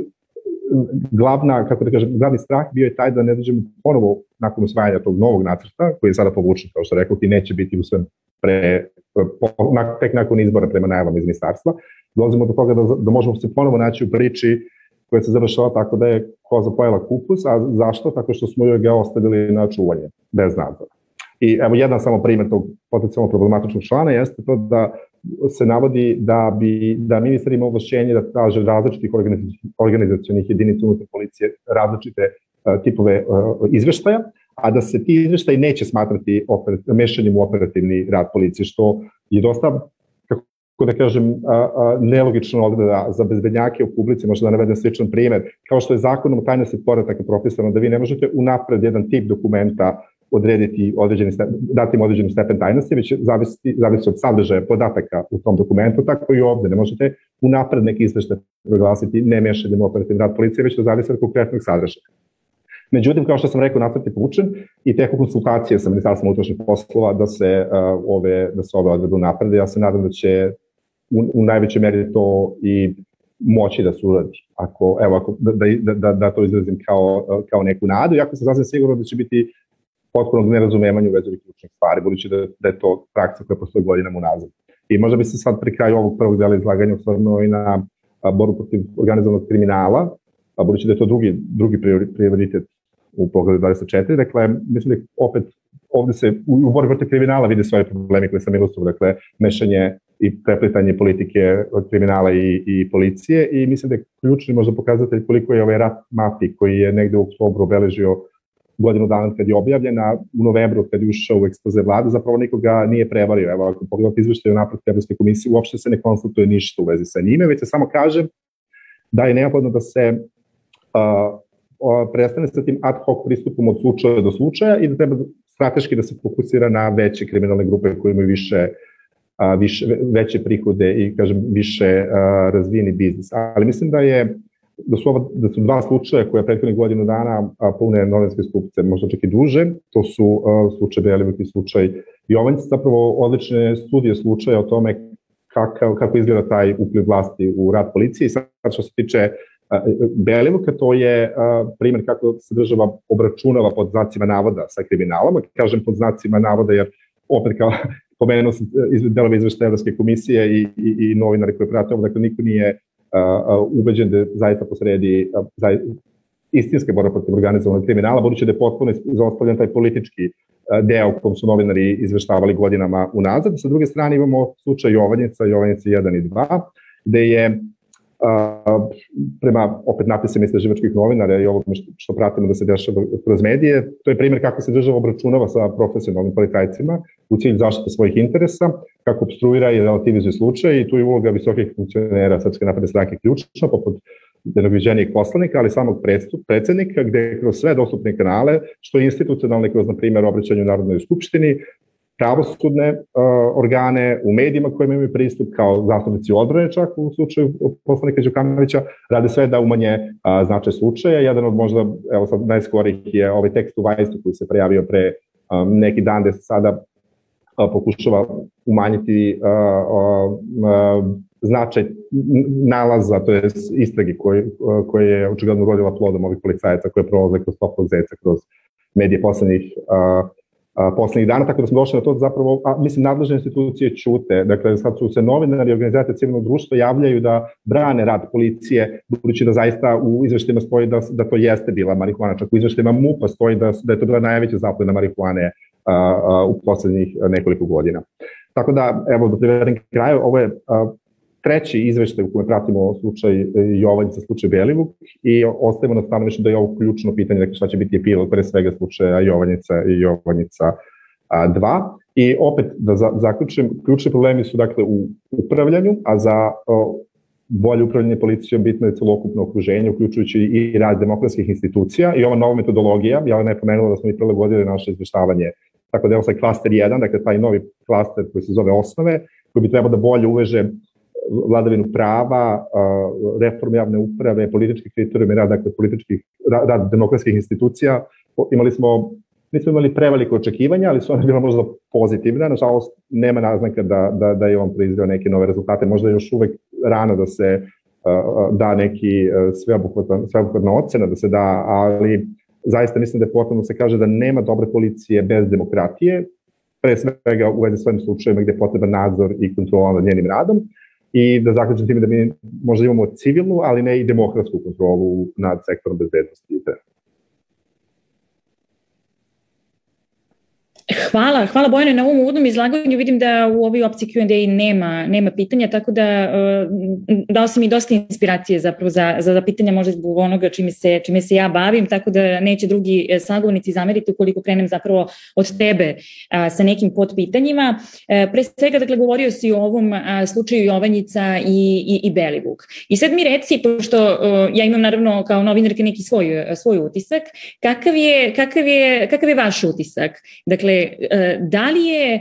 Glavna, kako da kažem, glavni strah bio je taj da ne dođemo ponovo nakon usvajanja tog novog nacrta, koji je sada povučen, kao što rekao, i neće biti usvojen pre, po, tek nakon izbora prema najavama iz ministarstva. Dolazimo do toga da, da možemo se ponovo naći u priči koja se završava tako da je koza pojela kupus, a zašto? Tako što smo joj ga ostavili na čuvanje, bez nadzora. I evo jedan samo primjer tog potencijalno problematičnog člana jeste to da se navodi da bi da ministar ima ovlašćenje da traže različitih organizacionih jedinica unutar policije različite uh, tipove uh, izveštaja, a da se ti izveštaji neće smatrati operat, mešanjem u operativni rad policije, što je dosta, kako da kažem, uh, uh, nelogično odgleda za bezbednjake u publici. Možda da navedem sličan primjer, kao što je zakonom o tajnosti podataka propisano da vi ne možete unapred jedan tip dokumenta odrediti određeni stepen, dati im određeni stepen tajnosti, već zavisi, zavisi od sadržaja podataka u tom dokumentu, tako i ovde. Ne možete unapred neki izveštaj proglasiti ne mešanjem u operativni rad policije, već to zavisi od konkretnog sadržaja. Međutim, kao što sam rekao, nacrt je povučen i teko konsultacije sa Ministarstvom unutrašnjih poslova da se uh, ove da se ove odredbe unaprede. Ja se nadam da će u, u najvećoj meri to i moći da se uradi. Ako, evo, ako, da, da, da, da to izrazim kao, kao neku nadu, jako sam sasvim sigurno da će biti potpuno nerazumevanju vezi ključnih stvari, budući da, da je to praksa koja postoji godinama unazad. I možda bi se sad pri kraju ovog prvog dela izlaganja osvrnuo i na a, borbu protiv organizovanog kriminala, a, budući da je to drugi, drugi prioritet u pogledu dvadeset četiri. Dakle, mislim da opet ovde se u, u borbi protiv kriminala vide svoje problemi koje sam ilustrovao, dakle, mešanje i preplitanje politike od kriminala i, i policije, i mislim da je ključni možda pokazatelj koliko je ovaj rat mafiji koji je negde u oktobru obeležio godinu dana kad je objavljena, u novembru kad je ušao u ekspoze vlade, zapravo nikoga nije prevario. Evo, ako pogledate izveštaj o napretku Evropske komisije, uopšte se ne konstatuje ništa u vezi sa njime, već se samo kaže da je neophodno da se uh, uh, prestane sa tim ad hoc pristupom od slučaja do slučaja i da treba strateški da se fokusira na veće kriminalne grupe koje imaju više, uh, više veće prihode i, kažem, više uh, razvijeni biznis. Ali mislim da je Da su, ova, da su dva slučaja koja prethodnih godinu dana a, pune novinske stupce, možda čak i duže, to su a, slučaj Belivuk i slučaj Jovanjica, zapravo odlične studije slučaja o tome kako, kako izgleda taj upliv vlasti u rad policije. I sad što se tiče a, Belivuka, to je a, primjer kako se država obračunava pod znacima navoda sa kriminalom, kažem pod znacima navoda jer opet kao pomenuo sam delove izveštaja Evropske komisije i, i, i novinari koji prate ovo, dakle niko nije Uh, ubeđen da zaista posredi uh, za istinske borbe protiv organizovanog kriminala, budući da je potpuno izostavljen taj politički uh, deo u kom su novinari izveštavali godinama unazad. Sa druge strane imamo slučaj Jovanjica, Jovanjica jedan i dva, gde je uh, prema opet napisima istraživačkih novinara i ovo što, što pratimo da se dešava kroz medije, to je primjer kako se država obračunava sa profesionalnim policajcima u cilju zaštite svojih interesa, kako obstruira i relativizuje slučaj, i tu je uloga visokih funkcionera Srpske napredne stranke ključna, poput jednog viđenijeg poslanika, ali samog predsednika, gde kroz sve dostupne kanale, što institucionalne, kroz, na primjer, obraćanje u Narodnoj skupštini, pravosudne uh, organe, u medijima kojima imaju pristup, kao zastupnici odbrane čak u slučaju poslanika Đukanovića, rade sve da umanje uh, značaj slučaja. Jedan od možda, evo sad najskorih je ovaj tekst u Vajstu koji se prijavio pre um, neki dan, gde se sada pokušava umanjiti uh, uh, značaj nalaza, to je istrage koje, koje je očigledno rodila plodom ovih policajaca koje prolaze kroz toplog zeca, kroz medije poslednjih, a, a, poslednjih dana, tako da smo došli na to da zapravo, a, mislim, nadležne institucije ćute, dakle sad su se novinari i organizacije civilnog društva javljaju da brane rad policije, budući da zaista u izveštajima stoji da, da to jeste bila marihuana, čak u izveštajima MUP-a stoji da, da je to bila najveća zaplena marihuane a, a, u poslednjih nekoliko godina. Tako da, evo, da privedem kraju, ovo je a, treći izveštaj u kojem pratimo slučaj Jovanjica, slučaj Belivuk i ostajemo na stanovištu da je ovo ključno pitanje, dakle šta će biti epilog pre svega slučaja Jovanjica i Jovanjica dva. I opet da za, zaključim, ključni problemi su dakle u upravljanju, a za o, bolje upravljanje policijom bitno je celokupno okruženje, uključujući i rad demokratskih institucija i ova nova metodologija. Ja vam je pomenula da smo i prilagodili naše izveštavanje. Tako da je ovo sad klaster jedan, dakle taj novi klaster koji se zove osnove, koji bi trebao da bolje uveže vladavinu prava, reform javne uprave, politički kriterijumi rada, dakle političkih, rad demokratskih institucija. Imali smo, nismo imali preveliko očekivanja, ali su ona bila možda pozitivna. Nažalost, nema naznaka da, da, da je on proizveo neke nove rezultate. Možda je još uvek rano da se da neki sveobuhvatna, sveobuhvatna ocena, da se da, ali zaista mislim da je potrebno da se kaže da nema dobre policije bez demokratije, pre svega u vezi s svojim slučajima gde je potreban nadzor i kontrola nad njenim radom. I da zaključim time da mi možda imamo civilnu, ali ne i demokratsku kontrolu nad sektorom bezbednosti. Hvala, hvala Bojane na ovom uvodnom izlaganju. Vidim da u ovoj opciji Q and A nema, nema pitanja, tako da uh, dao si mi dosta inspiracije zapravo za, za, za pitanja možda zbog onoga čime se, čime se ja bavim, tako da neće drugi sagovornici zameriti ukoliko krenem zapravo od tebe uh, sa nekim podpitanjima. Uh, pre svega, dakle, govorio si o ovom uh, slučaju Jovanjica i, i, i Belivuk. I sad mi reci, pošto uh, ja imam naravno kao novinarka neki svoj, svoj utisak, kakav je, kakav je, kakav je vaš utisak? Dakle, da li je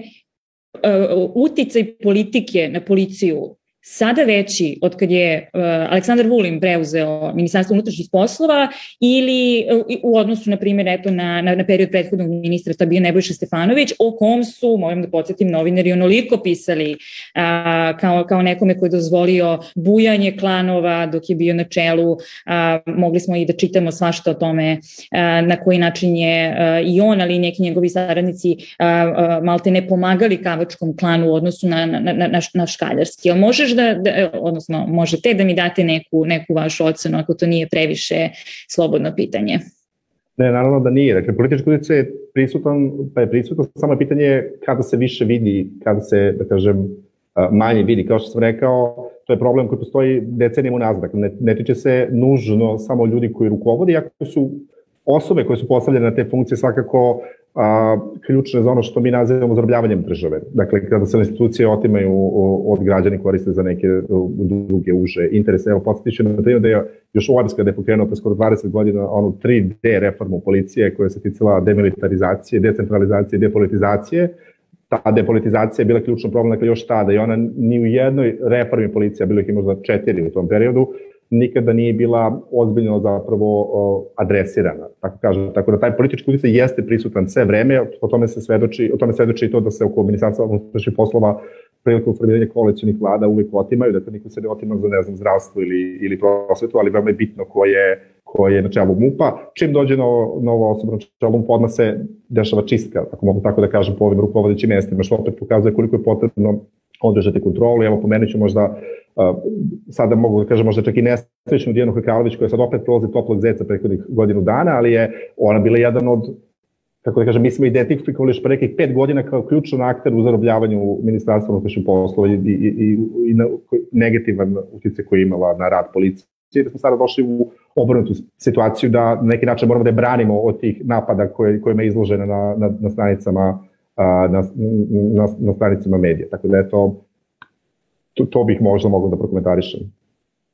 uticaj politike na policiju sada veći od kad je Aleksandar Vulin preuzeo Ministarstvo unutrašnjih poslova ili u odnosu, na primjer, eto, na, na, na period prethodnog ministra, to bio Nebojša Stefanović, o kom su, moram da podsjetim, novinari onoliko pisali a, kao, kao nekome koji je dozvolio bujanje klanova dok je bio na čelu. A, mogli smo i da čitamo svašta o tome a, na koji način je a, i on, ali i neki njegovi saradnici a, a, malte ne pomagali Kavačkom klanu u odnosu na, na, na, na, na Škaljarski. Jel možeš da, da, odnosno možete da mi date neku, neku vašu ocenu ako to nije previše slobodno pitanje? Ne, naravno da nije. Dakle, politički utjecaj je prisutan, pa je prisutan, samo je pitanje kada se više vidi, kada se, da kažem, manje vidi. Kao što sam rekao, to je problem koji postoji decenijama unazad. Dakle, ne, ne tiče se nužno samo ljudi koji rukovode, iako su osobe koje su postavljene na te funkcije svakako a, ključne za ono što mi nazivamo zarobljavanjem države. Dakle, kada se institucije otimaju od građana i koriste za neke druge uže interese. Evo, podsjetiću na primjer da je još O E B S kada je pokrenuo pre skoro dvadeset godina onu tri D reformu policije koja se ticala demilitarizacije, decentralizacije, depolitizacije. Ta depolitizacija je bila ključan problem, dakle još tada i ona ni u jednoj reformi policija, bilo ih je možda četiri u tom periodu, nikada nije bila ozbiljno zapravo o, adresirana, tako kažem. Tako da taj politički utjecaj jeste prisutan sve vreme, o tome se svedoči, o tome svedoči i to da se oko Ministarstva unutrašnjih poslova prilikom formiranja koalicionih vlada uvijek otimaju, da to niko se ne otima za, ne znam, zdravstvo ili, ili prosvetu, ali veoma je bitno ko je, ko je na čelu MUP-a. Čim dođe novo, novo osobno na čelu MUP-a, odmah se dešava čistka, ako mogu tako da kažem, po ovim rukovodećim mestima, što opet pokazuje koliko je potrebno održati kontrolu. Evo, pomenut ću možda, uh, sada mogu da kažem možda čak i nesrećnu Dijanu Hrkalović koja sad opet prolazi toplog zeca prethodnih godinu dana, ali je ona bila jedan od, kako da kažem, mi smo identifikovali još pre nekih pet godina kao ključan akter u zarobljavanju Ministarstva unutrašnjih poslova i, i, i, i na, negativan utjecaj koji je imala na rad policije. Da smo sada došli u obrnutu situaciju da na neki način moramo da je branimo od tih napada koje, kojima je izložena na, na, na stranicama Na, na, na stranicama medija. Tako da je to, to, to bih možda mogla da prokomentarišem.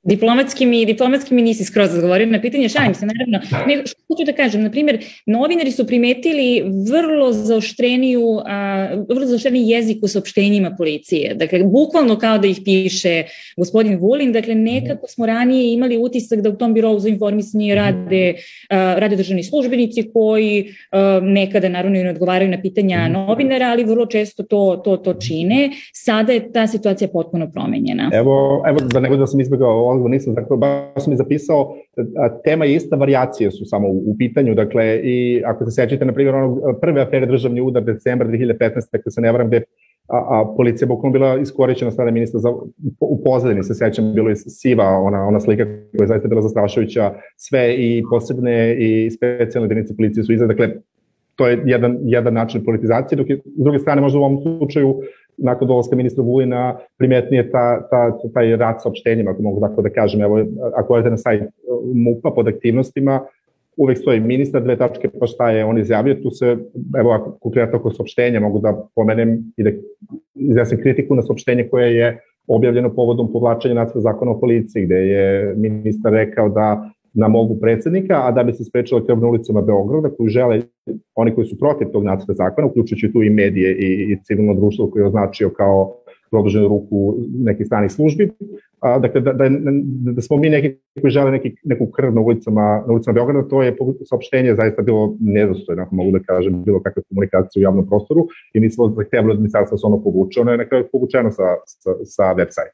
Diplomatski mi, diplomatski mi nisi skroz odgovorio na pitanje, šalim se naravno. Ne, što hoću da kažem, na primjer, novinari su primetili vrlo zaoštreniju, a, vrlo zaoštreni jezik u saopštenjima policije. Dakle, bukvalno kao da ih piše gospodin Vulin, dakle, nekako smo ranije imali utisak da u tom birovu za informisanje rade, a, rade državni službenici koji a, nekada naravno i ne odgovaraju na pitanja novinara, ali vrlo često to, to, to čine. Sada je ta situacija potpuno promenjena. Evo, evo da ne budem da sam izbjegao odgovor, nisam, dakle, baš sam i zapisao, tema je ista, varijacije su samo u, u pitanju, dakle, i ako se sećate, na primjer, onog prve afere državni udar decembra dve hiljade petnaeste. Dakle, se ne varam, gde a, a policija bukvalno bila iskorišćena strane ministra za, u pozadini, se sećam, bilo je siva ona, ona slika koja je zaista bila zastrašujuća, sve i posebne i specijalne jedinice policije su iza, dakle, to je jedan, jedan način politizacije, dok je, s druge strane, možda u ovom slučaju, nakon dolaska ministra Vulina, primetnije ta, ta, taj rad sa opštenjima, ako mogu tako da kažem. Evo, ako odete na sajt MUP-a pod aktivnostima, uvek stoji ministar, dve tačke, pa šta je on izjavio. Tu se, evo, ako konkretno oko saopštenja, mogu da pomenem i da izjasnim kritiku na saopštenje koje je objavljeno povodom povlačenja nacrta zakona o policiji, gde je ministar rekao da na molbu predsednika, a da bi se sprečila krv na ulicama Beograda, koju žele oni koji su protiv tog nacrta zakona, uključujući tu i medije i, i civilno društvo koje je označio kao produženu ruku nekih stranih službi. A, dakle, da, da, da smo mi neki koji žele neki, neku krv na ulicama, na ulicama Beograda, to je saopštenje zaista bilo nedostojno, ako mogu da kažem, bilo kakve komunikacije u javnom prostoru i mi smo zahtevali od ministarstva da se ono povuče, ono je na kraju povučeno sa, sa, sa web sajta.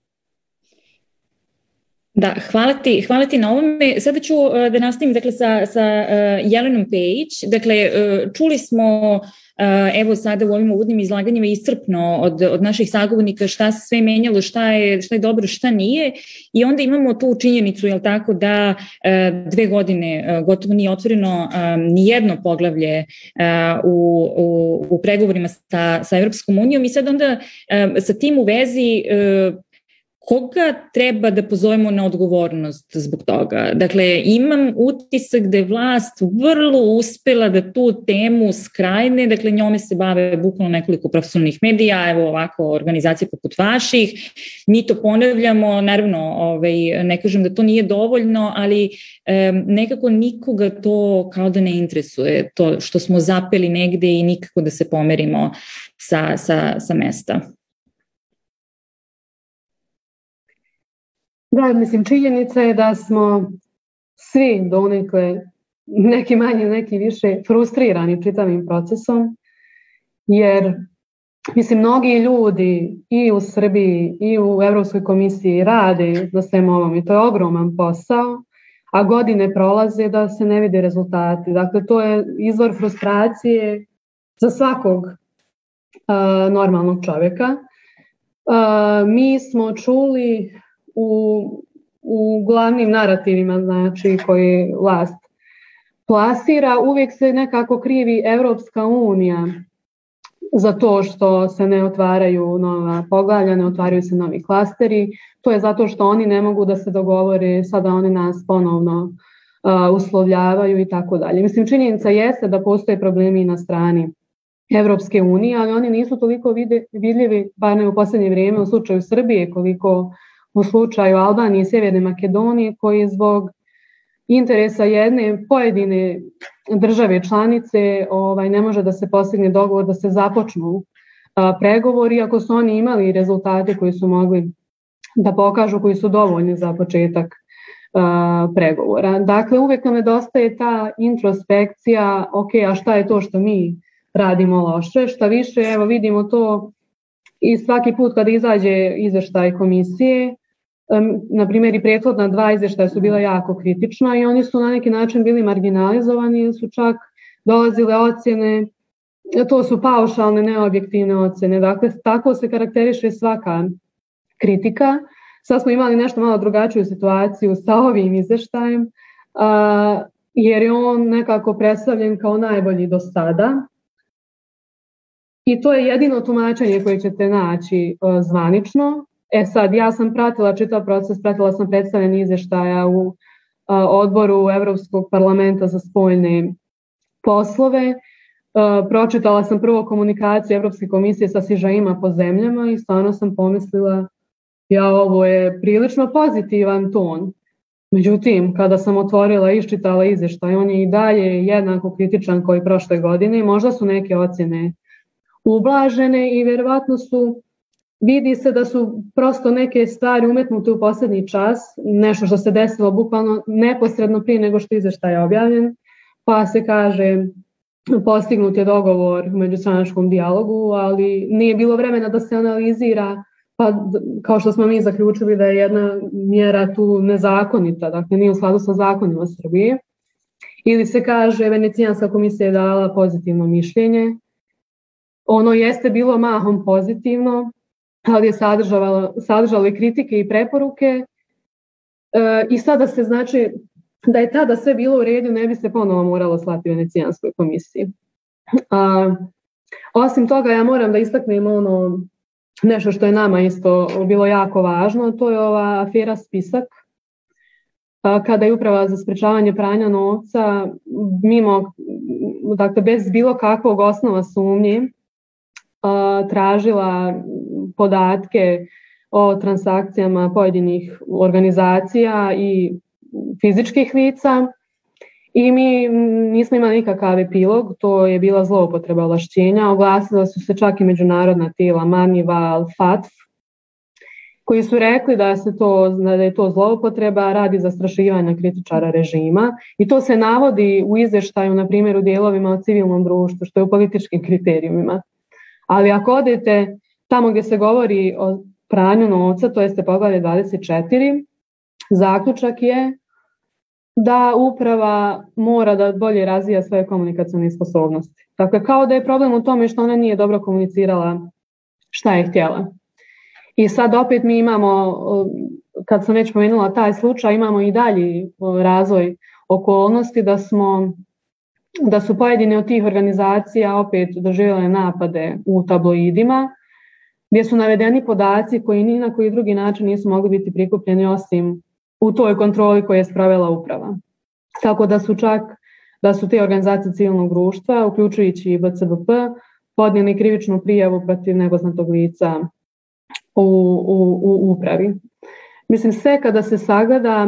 Da, hvala ti, hvala ti na ovome. Sada ću uh, da nastavim dakle, sa, sa uh, Jelenom Pejić. Dakle, uh, čuli smo uh, evo sada u ovim uvodnim izlaganjima iscrpno od, od naših sagovornika šta se sve menjalo, šta je, šta je dobro, šta nije. I onda imamo tu činjenicu, jel tako, da uh, dve godine uh, gotovo nije otvoreno um, nijedno poglavlje uh, u, u, u pregovorima sa, sa Evropskom unijom i sad onda uh, sa tim u vezi uh, koga treba da pozovemo na odgovornost zbog toga? Dakle, imam utisak da je vlast vrlo uspela da tu temu skrajne, dakle njome se bave bukvalno nekoliko profesionalnih medija, evo ovako organizacije poput vaših, mi to ponavljamo, naravno ovaj, ne kažem da to nije dovoljno, ali um, nekako nikoga to kao da ne interesuje, to što smo zapeli negde i nikako da se pomerimo sa, sa, sa mesta. Da, mislim, činjenica je da smo svi donekle, neki manje, neki više, frustrirani čitavim procesom, jer, mislim, mnogi ljudi i u Srbiji i u Evropskoj komisiji rade na svem ovom i to je ogroman posao, a godine prolaze da se ne vide rezultati. Dakle, to je izvor frustracije za svakog a, normalnog čoveka. A, mi smo čuli U, u glavnim narativima, znači, koji vlast plasira, uvijek se nekako krivi Evropska unija za to što se ne otvaraju nova poglavlja, ne otvaraju se novi klasteri. To je zato što oni ne mogu da se dogovore, sada oni nas ponovno uh, uslovljavaju i tako dalje. Mislim, činjenica jeste da postoje problemi na strani Evropske unije, ali oni nisu toliko vide, vidljivi, bar ne u poslednje vrijeme, u slučaju Srbije, koliko u slučaju Albanije i Sjeverne Makedonije, koji zbog interesa jedne pojedine države članice ovaj, ne može da se postigne dogovor da se započnu a, pregovori, ako su oni imali rezultate koji su mogli da pokažu, koji su dovoljni za početak a, pregovora. Dakle, uvek nam nedostaje ta introspekcija, ok, a šta je to što mi radimo loše, šta više, evo vidimo to i svaki put kada izađe izveštaj komisije, na primjer i prethodna dva izveštaja su bila jako kritična i oni su na neki način bili marginalizovani, su čak dolazile ocjene, to su paušalne, neobjektivne ocjene, dakle tako se karakteriše svaka kritika. Sad smo imali nešto malo drugačiju situaciju sa ovim izveštajem, jer je on nekako predstavljen kao najbolji do sada. I to je jedino tumačenje koje ćete naći zvanično. E sad, ja sam pratila čitav proces, pratila sam predstavljanje izveštaja u a, odboru Evropskog parlamenta za spoljne poslove. A, pročitala sam prvo komunikaciju Evropske komisije sa sižajima po zemljama i stvarno sam pomislila, ja ovo je prilično pozitivan ton. Međutim, kada sam otvorila i iščitala izvještaj, on je i dalje jednako kritičan kao i prošle godine. Možda su neke ocjene ublažene i vjerovatno su, vidi se da su prosto neke stvari umetnute u posljednji čas, nešto što se desilo bukvalno neposredno prije nego što izvještaj je objavljen, pa se kaže postignut je dogovor u međustranačkom dijalogu, ali nije bilo vremena da se analizira, pa kao što smo mi zaključili da je jedna mjera tu nezakonita, dakle nije u skladu sa zakonima Srbije, ili se kaže Venecijanska komisija je dala pozitivno mišljenje. Ono jeste bilo mahom pozitivno, ali je sadržalo, sadržalo i kritike i preporuke e, i sada se znači da je tada sve bilo u redu, ne bi se ponovo moralo slati Venecijanskoj komisiji. A, osim toga ja moram da istaknem ono nešto što je nama isto bilo jako važno, to je ova afera Spisak, a, kada je Uprava za sprečavanje pranja novca mimo, dakle bez bilo kakvog osnova sumnje a, tražila podatke o transakcijama pojedinih organizacija i fizičkih lica i mi nismo imali nikakav epilog, to je bila zloupotreba ovlašćenja, oglasila su se čak i međunarodna tijela Manival, F A T F, koji su rekli da, se to, da je to zloupotreba radi zastrašivanja kritičara režima i to se navodi u izvještaju, na primjer u dijelovima o civilnom društvu, što je u političkim kriterijumima. Ali ako odete tamo gdje se govori o pranju novca, to jeste poglavlje dvadeset četiri, zaključak je da uprava mora da bolje razvija svoje komunikacione sposobnosti. Dakle, kao da je problem u tome što ona nije dobro komunicirala šta je htjela. I sad opet mi imamo, kad sam već pomenula taj slučaj, imamo i dalji razvoj okolnosti da smo da su pojedine od tih organizacija opet doživjele napade u tabloidima, gdje su navedeni podaci koji ni na koji drugi način nisu mogli biti prikupljeni osim u toj kontroli koju je sprovela uprava. Tako da su čak, da su te organizacije civilnog društva, uključujući i B C B P, podnijeli krivičnu prijavu protiv nepoznatog lica u, u, u upravi. Mislim, sve kada se sagleda,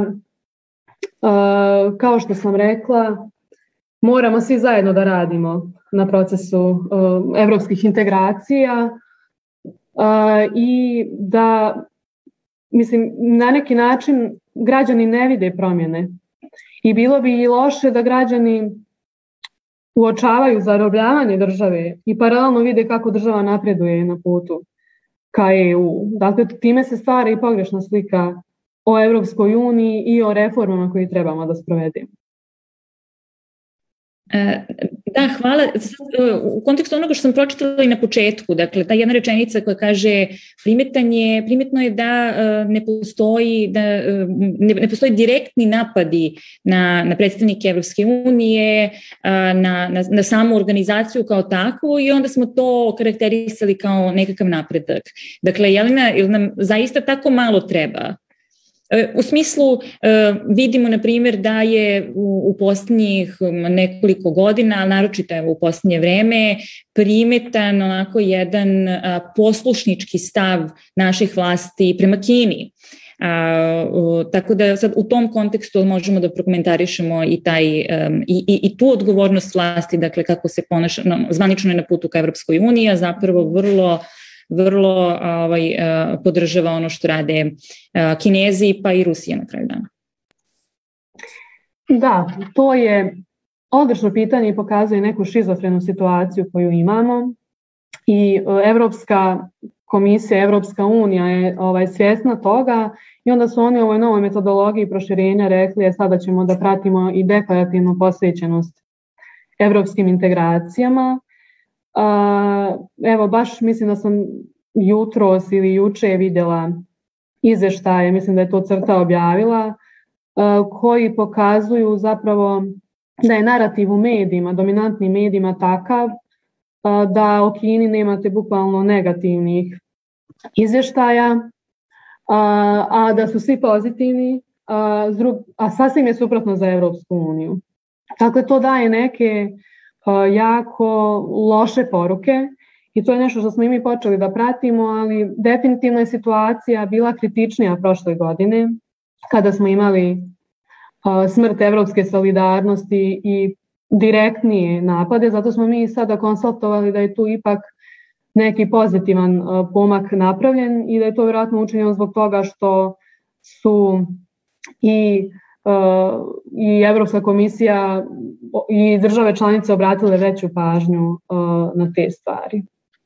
uh, kao što sam rekla, moramo svi zajedno da radimo na procesu uh, evropskih integracija uh, i da, mislim, na neki način građani ne vide promjene. I bilo bi i loše da građani uočavaju zarobljavanje države i paralelno vide kako država napreduje na putu ka E U. Dakle, time se stvara i pogrešna slika o Evropskoj uniji i o reformama koje trebamo da sprovedemo. Da, hvala. U kontekstu onoga što sam pročitala i na početku, dakle, ta jedna rečenica koja kaže primetan je, primetno je da ne postoji, da ne, ne postoji direktni napadi na, na predstavnike Evropske unije, na, na, na samu organizaciju kao takvu i onda smo to karakterisali kao nekakav napredak. Dakle, Jelena, jel nam zaista tako malo treba? U smislu vidimo, na primjer, da je u, u posljednjih nekoliko godina, naročito u posljednje vreme, primetan onako jedan poslušnički stav naših vlasti prema Kini. A, u, tako da sad u tom kontekstu možemo da prokomentarišemo i, taj, um, i, i, i tu odgovornost vlasti, dakle kako se ponaša, no, zvanično je na putu ka Evropskoj uniji, a zapravo vrlo vrlo ovaj, podržava ono što rade Kinezi pa i Rusija na kraju dana. Da, to je odlično pitanje i pokazuje neku šizofrenu situaciju koju imamo i Evropska komisija, Evropska unija je ovaj, svjesna toga i onda su oni u ovoj novoj metodologiji proširenja rekli je sada ćemo da pratimo i deklarativnu posvećenost evropskim integracijama. Uh, evo, baš mislim da sam jutros ili juče vidjela izvještaje, mislim da je to Crta objavila, uh, koji pokazuju zapravo da je narativ u medijima, dominantnim medijima takav uh, da o Kini nemate bukvalno negativnih izvještaja, uh, a da su svi pozitivni, uh, drug, a sasvim je suprotno za Evropsku uniju. Dakle, to daje neke jako loše poruke i to je nešto što smo i mi počeli da pratimo, ali definitivno je situacija bila kritičnija prošle godine, kada smo imali smrt evropske solidarnosti i direktnije napade, zato smo mi sada konstatovali da je tu ipak neki pozitivan pomak napravljen i da je to vjerojatno učinjeno zbog toga što su i, i Evropska komisija i države članice obratile veću pažnju na te stvari.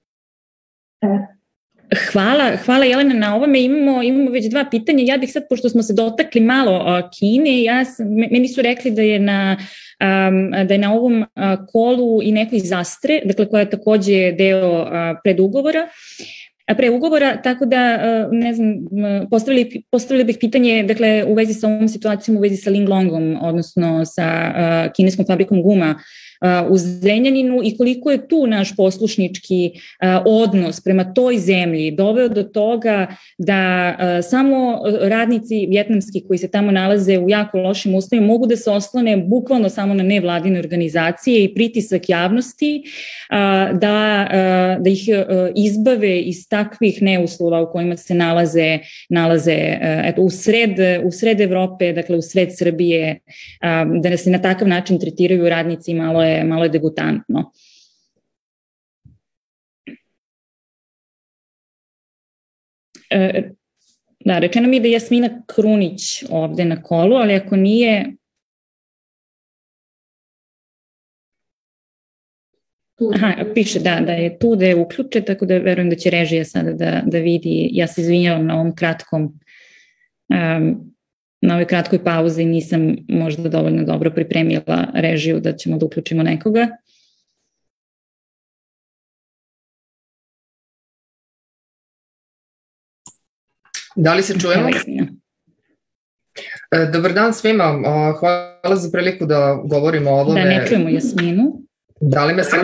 Hvala, hvala Jelena na ovome. Imamo, imamo već dva pitanja. Ja bih sad, pošto smo se dotakli malo o Kine, ja sam, meni su rekli da je na, um, da je na ovom uh, kolu i neko iz Astre, dakle koja je takođe deo uh, predugovora, preugovora, tako da, ne znam, postavili, postavili bih pitanje, dakle, u vezi sa ovom situacijom, u vezi sa Linglongom, odnosno sa uh, kineskom fabrikom guma u Zrenjaninu i koliko je tu naš poslušnički odnos prema toj zemlji doveo do toga da samo radnici vjetnamski koji se tamo nalaze u jako lošim uslovima mogu da se oslone bukvalno samo na nevladine organizacije i pritisak javnosti da, da ih izbave iz takvih neuslova u kojima se nalaze, nalaze eto, u, sred, u sred Evrope, dakle u sred Srbije, da se na takav način tretiraju radnici malo je malo je degutantno. E, da, rečeno mi je da je Jasmina Krunić ovde na kolu, ali ako nije... Aha, piše da, da je tu, da je uključen, tako da verujem da će režija sada da, da vidi. Ja se izvinjavam na ovom kratkom... Um, na ovoj kratkoj pauzi nisam možda dovoljno dobro pripremila režiju da ćemo da uključimo nekoga. Da li se čujemo? Dobar dan svima, hvala za priliku da govorimo o ovome. Da, ne čujemo Jasminu. Da li me sad...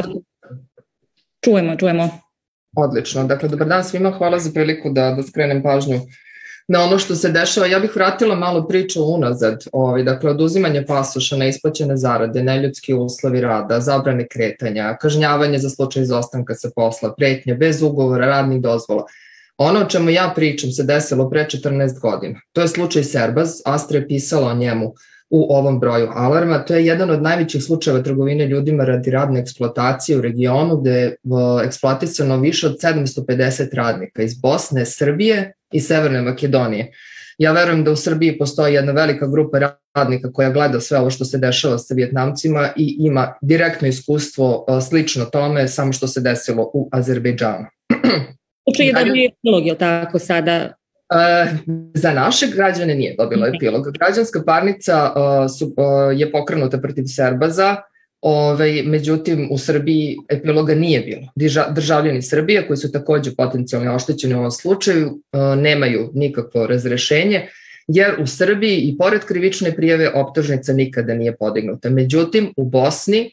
Čujemo, čujemo. Odlično, dakle, dobar dan svima, hvala za priliku da, da skrenem pažnju na ono što se dešava. Ja bih vratila malo priču unazad, ovaj, dakle, oduzimanje pasoša, neisplaćene zarade, neljudski uslovi rada, zabrane kretanja, kažnjavanje za slučaj izostanka sa posla, pretnje, bez ugovora, radnih dozvola. Ono o čemu ja pričam se desilo pre četrnaest godina. To je slučaj Serbaz, Astra je pisala o njemu u ovom broju alarma. To je jedan od najvećih slučajeva trgovine ljudima radi radne eksploatacije u regionu, gde je eksploatisano više od sedamsto pedeset radnika iz Bosne, Srbije i Severne Makedonije. Ja verujem da u Srbiji postoji jedna velika grupa radnika koja gleda sve ovo što se dešava sa Vjetnamcima i ima direktno iskustvo slično tome, samo što se desilo u Azerbejdžanu. Uče je dobio epilog, je li tako sada? Uh, za naše građane nije dobila epilog. Građanska parnica uh, su, uh, je pokrenuta protiv Serbaza, ovaj, međutim u Srbiji epiloga nije bilo. Drža, državljani Srbije koji su takođe potencijalno oštećeni u ovom slučaju uh, nemaju nikakvo razrešenje, jer u Srbiji i pored krivične prijave optužnica nikada nije podignuta. Međutim u Bosni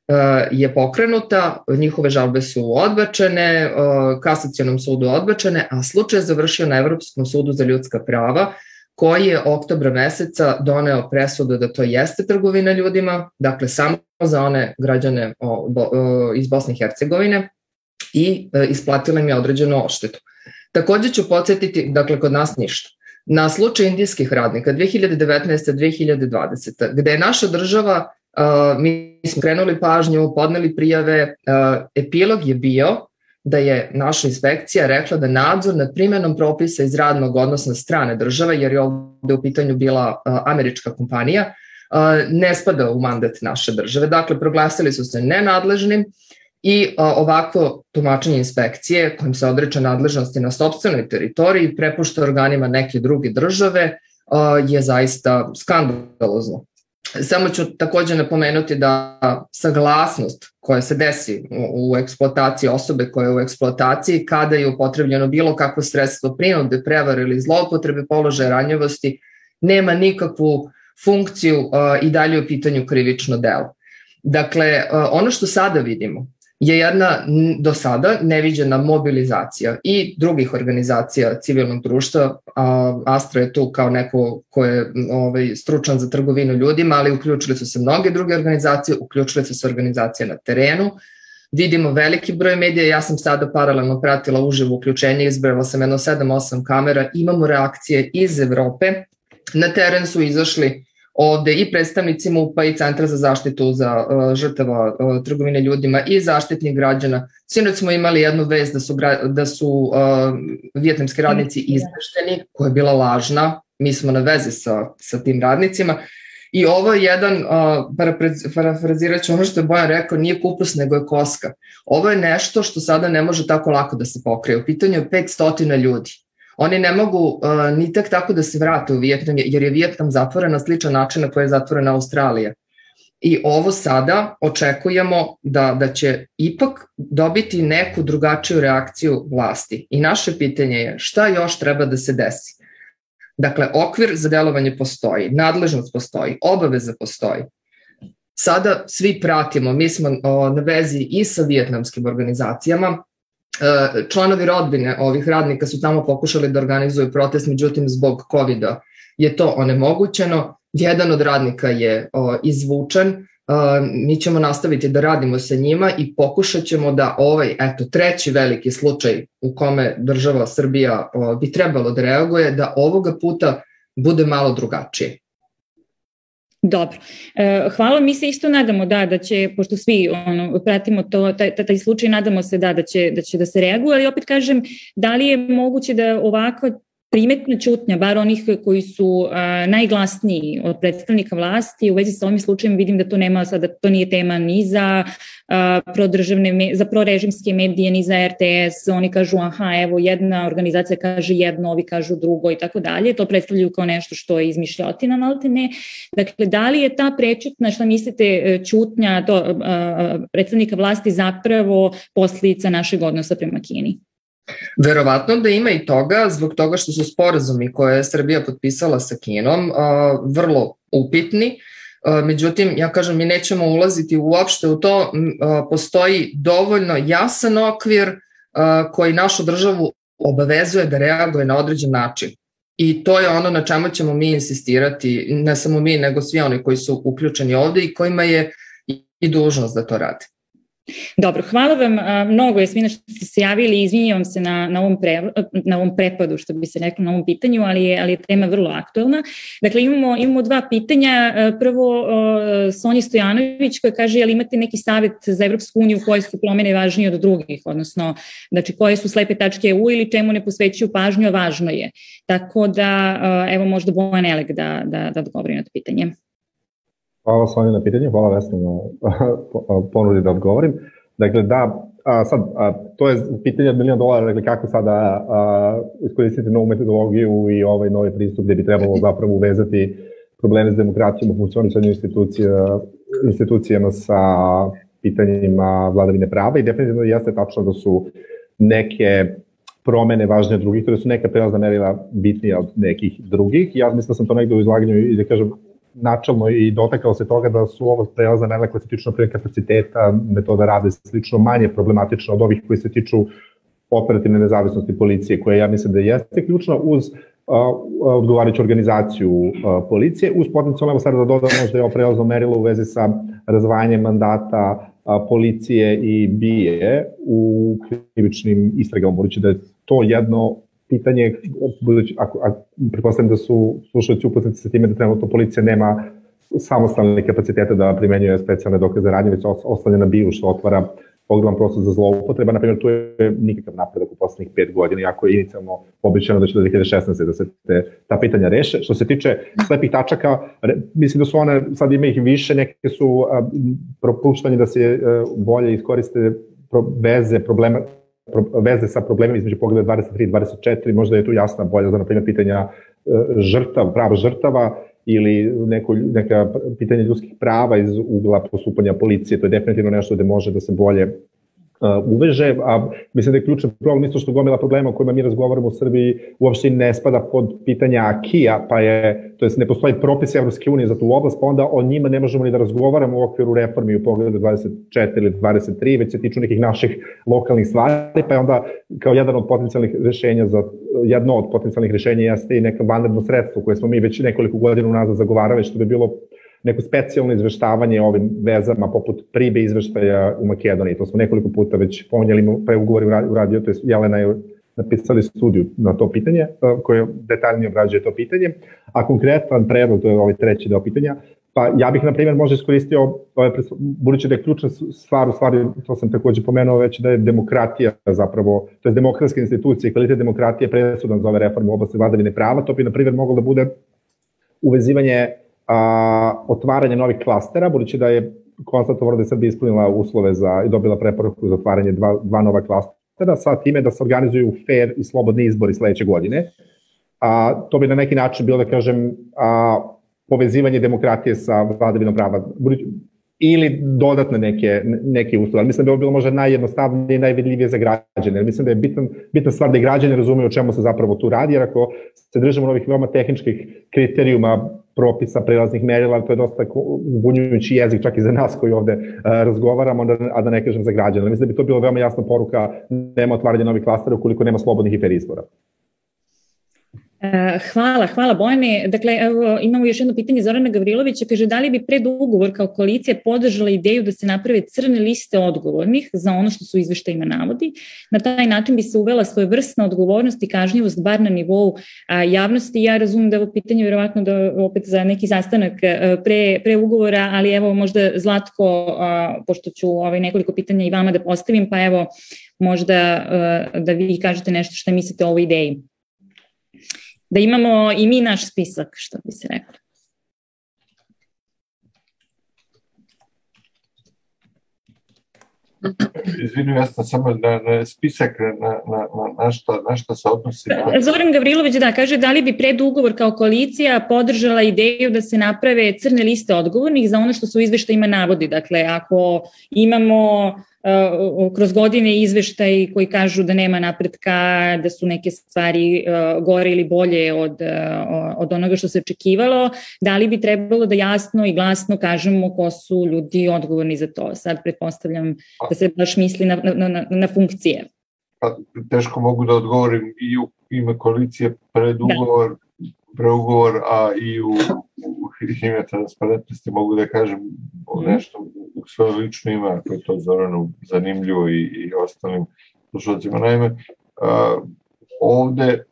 je pokrenuta, njihove žalbe su odbačene, kasacionom sudu odbačene, a slučaj je završio na Evropskom sudu za ljudska prava, koji je oktobra meseca doneo presudu da to jeste trgovina ljudima, dakle samo za one građane iz Bosne i Hercegovine, i isplatila im je određenu odštetu. Takođe ću podsjetiti, dakle kod nas ništa, na slučaj indijskih radnika dve hiljade devetnaeste do dve hiljade dvadesete. gde je naša država, Uh, mi smo krenuli pažnju, podneli prijave, uh, epilog je bio da je naša inspekcija rekla da nadzor nad primjenom propisa iz radnog odnosa strane države, jer je ovde u pitanju bila uh, američka kompanija, uh, ne spada u mandat naše države. Dakle, proglasili su se nenadležnim i uh, ovako tumačenje inspekcije kojim se odreče nadležnosti na sopstvenoj teritoriji prepušta organima neke druge države uh, je zaista skandalozno. Samo ću takođe napomenuti da saglasnost koja se desi u eksploataciji osobe koja je u eksploataciji, kada je upotrebljeno bilo kakvo sredstvo prinude, prevare ili zloupotrebe položaja ranjivosti, nema nikakvu funkciju uh, i dalje u pitanju krivično delo. Dakle, uh, ono što sada vidimo je jedna do sada neviđena mobilizacija i drugih organizacija civilnog društva. Astra je tu kao neko ko je ovaj, stručan za trgovinu ljudima, ali uključili su se mnoge druge organizacije, uključili su se organizacije na terenu, vidimo veliki broj medija, ja sam sada paralelno pratila uživo uključenje, izbrala sam jedno sedam osam kamera, imamo reakcije iz Evrope, na teren su izašli ovde i predstavnici MUP-a i Centra za zaštitu za uh, žrtava uh, trgovine ljudima i zaštitnih građana. Sinoć smo imali jednu vest da su, da su uh, vijetnamski radnici izvešteni, koja je bila lažna, mi smo na vezi sa, sa tim radnicima. I ovo je jedan, uh, parafrazirat ću ono što je Bojan rekao, nije kupus nego je koska. Ovo je nešto što sada ne može tako lako da se pokrije. U pitanju je petsto ljudi. Oni ne mogu uh, ni tek tako da se vrate u Vijetnam, jer je Vijetnam zatvoren na sličan način na koji je zatvorena Australija. I ovo sada očekujemo da, da će ipak dobiti neku drugačiju reakciju vlasti. I naše pitanje je šta još treba da se desi. Dakle, okvir za delovanje postoji, nadležnost postoji, obaveza postoji. Sada svi pratimo, mi smo o, na vezi i sa vijetnamskim organizacijama. E, članovi rodbine ovih radnika su tamo pokušali da organizuju protest, međutim zbog kovida je to onemogućeno. Jedan od radnika je o, izvučen, Uh, mi ćemo nastaviti da radimo sa njima i pokušat ćemo da ovaj, eto, treći veliki slučaj u kome država Srbija uh, bi trebalo da reaguje, da ovoga puta bude malo drugačije. Dobro. E, hvala, mi se isto nadamo da, da će, pošto svi ono, pratimo to, taj, taj slučaj, nadamo se da, da, će, da će da se reaguje, ali opet kažem, da li je moguće da ovakva primetna ćutnja, bar onih koji su a, najglasniji od predstavnika vlasti u vezi sa ovim slučajem, vidim da to nema sada, to nije tema ni za a, prodržavne, za prorežimske medije, ni za R T S, oni kažu aha, evo jedna organizacija kaže jedno, ovi kažu drugo i tako dalje, to predstavljaju kao nešto što je izmišljotina, malte ne. Dakle, da li je ta prečutna, šta mislite, ćutnja to, a, predstavnika vlasti zapravo posljedica našeg odnosa prema Kini? Verovatno da ima i toga, zbog toga što su sporazumi koje je Srbija potpisala sa Kinom vrlo upitni. Međutim, ja kažem, mi nećemo ulaziti uopšte u to, postoji dovoljno jasan okvir koji našu državu obavezuje da reaguje na određen način. I to je ono na čemu ćemo mi insistirati, ne samo mi, nego svi oni koji su uključeni ovde i kojima je i dužnost da to rade. Dobro, hvala vam mnogo, Jasmina, što ste se javili i izvinjavam se na, na, ovom pre, na ovom prepadu, što bi se reklo, na ovom pitanju, ali je, ali je tema vrlo aktuelna. Dakle, imamo, imamo dva pitanja. Prvo, Sonja Stojanović koja kaže, jel imate neki savjet za Evropsku uniju koje su promene važnije od drugih, odnosno, znači, koje su slepe tačke E U ili čemu ne posvećuju pažnju, a važno je. Tako da, evo, možda Bojan Elek da, da, da odgovori na to pitanje. Hvala Sonja na pitanju, hvala Vesna na ponudi da odgovorim. Dakle, da, a, sad, a, to je pitanje od milijon dolara, dakle, kako sada a, iskoristiti novu metodologiju i ovaj novi pristup gde bi trebalo zapravo uvezati probleme s demokratijom u funkcionisanju institucija, institucijama sa pitanjima vladavine prava i definitivno jeste tačno da su neke promene važnije od drugih, to su neka prelazna merila bitnija od nekih drugih. Ja mislim da sam to negde u izlaganju i da kažem načalno i dotakao se toga da su ovo prelazna merila koje se tiču naprimjer kapaciteta, metoda rada slično manje problematično od ovih koji se tiču operativne nezavisnosti policije, koja ja mislim da jeste ključna uz uh, odgovarajuću organizaciju uh, policije, uz potencijalno sada da dodam možda je ovo prelazno merilo u vezi sa razvajanjem mandata uh, policije i B I A u krivičnim istragama, budući da je to jedno pitanje, budući, ako, ako pretpostavljam da su slušalci upoznati sa time da trenutno policija nema samostalne kapacitete da primenjuje specijalne dokaze radnje, već oslanja na B I A, što otvara ogroman prostor za zloupotreba. Naprimjer, tu je nikakav napredak u poslednjih pet godina, iako je inicijalno običajno da će do dve hiljade šesnaeste da se te, ta pitanja reše. Što se tiče slepih tačaka, mislim da su one, sad ima ih više, neke su a, propuštanje da se a, bolje iskoriste pro, veze, problema, veze sa problemima između pogleda dvadeset tri i dvadeset četiri, možda je tu jasna bolja za, na primjer, pitanja žrtava, prava žrtava ili neko, neka pitanja ljudskih prava iz ugla postupanja policije. To je definitivno nešto gde može da se bolje uh, uveže, a mislim da je ključan problem isto što gomila problema o kojima mi razgovaramo u Srbiji uopšte ne spada pod pitanja akija, pa je, to jest ne postoji propis Evropske unije za tu oblast, pa onda o njima ne možemo ni da razgovaramo u okviru reformi u pogledu dvadeset četiri ili dvadeset tri, već se tiču nekih naših lokalnih stvari, pa je onda kao jedan od potencijalnih rešenja za jedno od potencijalnih rešenja jeste i neka vanredno sredstvo koje smo mi već nekoliko godina unazad zagovarali, što bi bilo neko specijalno izveštavanje o ovim vezama poput pribe izveštaja u Makedoniji. To smo nekoliko puta već pominjali, pa je ugovor uradio, to je Jelena je napisali studiju na to pitanje, koje detaljnije obrađuje to pitanje, a konkretan predlog, to je ovaj treći deo pitanja, pa ja bih, na primjer, možda iskoristio, budući da je ključna stvar, u stvari, to sam takođe pomenuo već, da je demokratija zapravo, to je demokratska institucija i kvalitet demokratije presudan za ove reforme u oblasti vladavine prava, to bi, na primjer, moglo da bude uvezivanje, a, otvaranje novih klastera, budući da je konstatovano da je Srbija ispunila uslove za, i dobila preporuku za otvaranje dva, dva nova klastera, sa time da se organizuju fair i slobodni izbori sledeće godine. A, to bi na neki način bilo, da kažem, a, povezivanje demokratije sa vladavinom prava ili dodatne neke, neke uslove. Mislim da bi ovo bilo možda najjednostavnije i najvidljivije za građane. Jer mislim da je bitan, bitna stvar da i građani razumeju o čemu se zapravo tu radi, jer ako se držimo novih veoma tehničkih kriterijuma, propisa, prelaznih merila, to je dosta zbunjujući jezik čak i za nas koji ovde uh, razgovaramo, a da ne kažem za građane. Mislim da bi to bilo veoma jasna poruka, nema otvaranja novih klastera ukoliko nema slobodnih i fer izbora. Hvala, hvala Bojane. Dakle, evo, imamo još jedno pitanje Zorana Gavrilovića. Kaže, da li bi pred ugovor kao koalicija podržala ideju da se naprave crne liste odgovornih za ono što su izveštajima navodi? Na taj način bi se uvela svojevrsna odgovornost i kažnjivost bar na nivou a, javnosti. Ja razumem da je ovo pitanje vjerovatno da opet za neki sastanak a, pre, pre ugovora, ali evo možda Zlatko, a, pošto ću ovaj, nekoliko pitanja i vama da postavim, pa evo možda a, da vi kažete nešto što mislite o ovoj ideji. Da imamo i mi naš spisak, što bi se reklo. Izvinu, ja sam samo na, na spisak na, na, na, šta, na šta se odnosi. Zoran Gavrilović, da, kaže da li bi pred ugovor kao koalicija podržala ideju da se naprave crne liste odgovornih za ono što su izveštajima navodi. Dakle, ako imamo Uh, kroz godine izveštaj koji kažu da nema napretka, da su neke stvari uh, gore ili bolje od, uh, od onoga što se očekivalo, da li bi trebalo da jasno i glasno kažemo ko su ljudi odgovorni za to? Sad pretpostavljam da se baš misli na, na, na, na funkcije. Pa, teško mogu da odgovorim i u ime koalicije pred ugovor, da. preugovor, a i u, u ime transparentnosti mogu da kažem nešto u svoje lično ime, ako je to Zoranu zanimljivo i, i ostalim slušalcima. Naime, a, ovde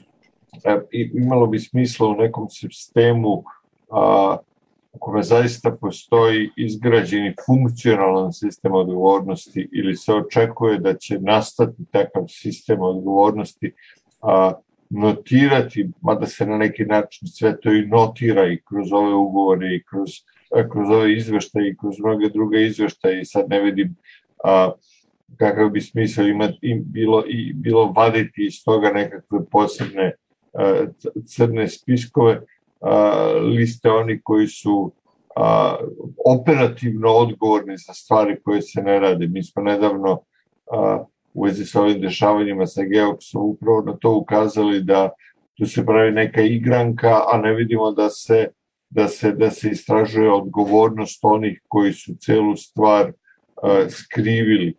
a, imalo bi smisla u nekom sistemu a, u kome zaista postoji izgrađeni funkcionalan sistem odgovornosti ili se očekuje da će nastati takav sistem odgovornosti, a, notirati, mada se na neki način sve to i notira i kroz ove ugovore i kroz, kroz ove izveštaje i kroz mnoge druge izveštaje i sad ne vidim a, kakav bi smisao imati im bilo, i bilo vaditi iz toga nekakve posebne a, crne spiskove, a, liste oni koji su a, operativno odgovorni za stvari koje se ne rade. Mi smo nedavno a, u vezi sa ovim dešavanjima sa Geoksom upravo na to ukazali da tu se pravi neka igranka, a ne vidimo da se, da se, da se istražuje odgovornost onih koji su celu stvar uh, skrivili.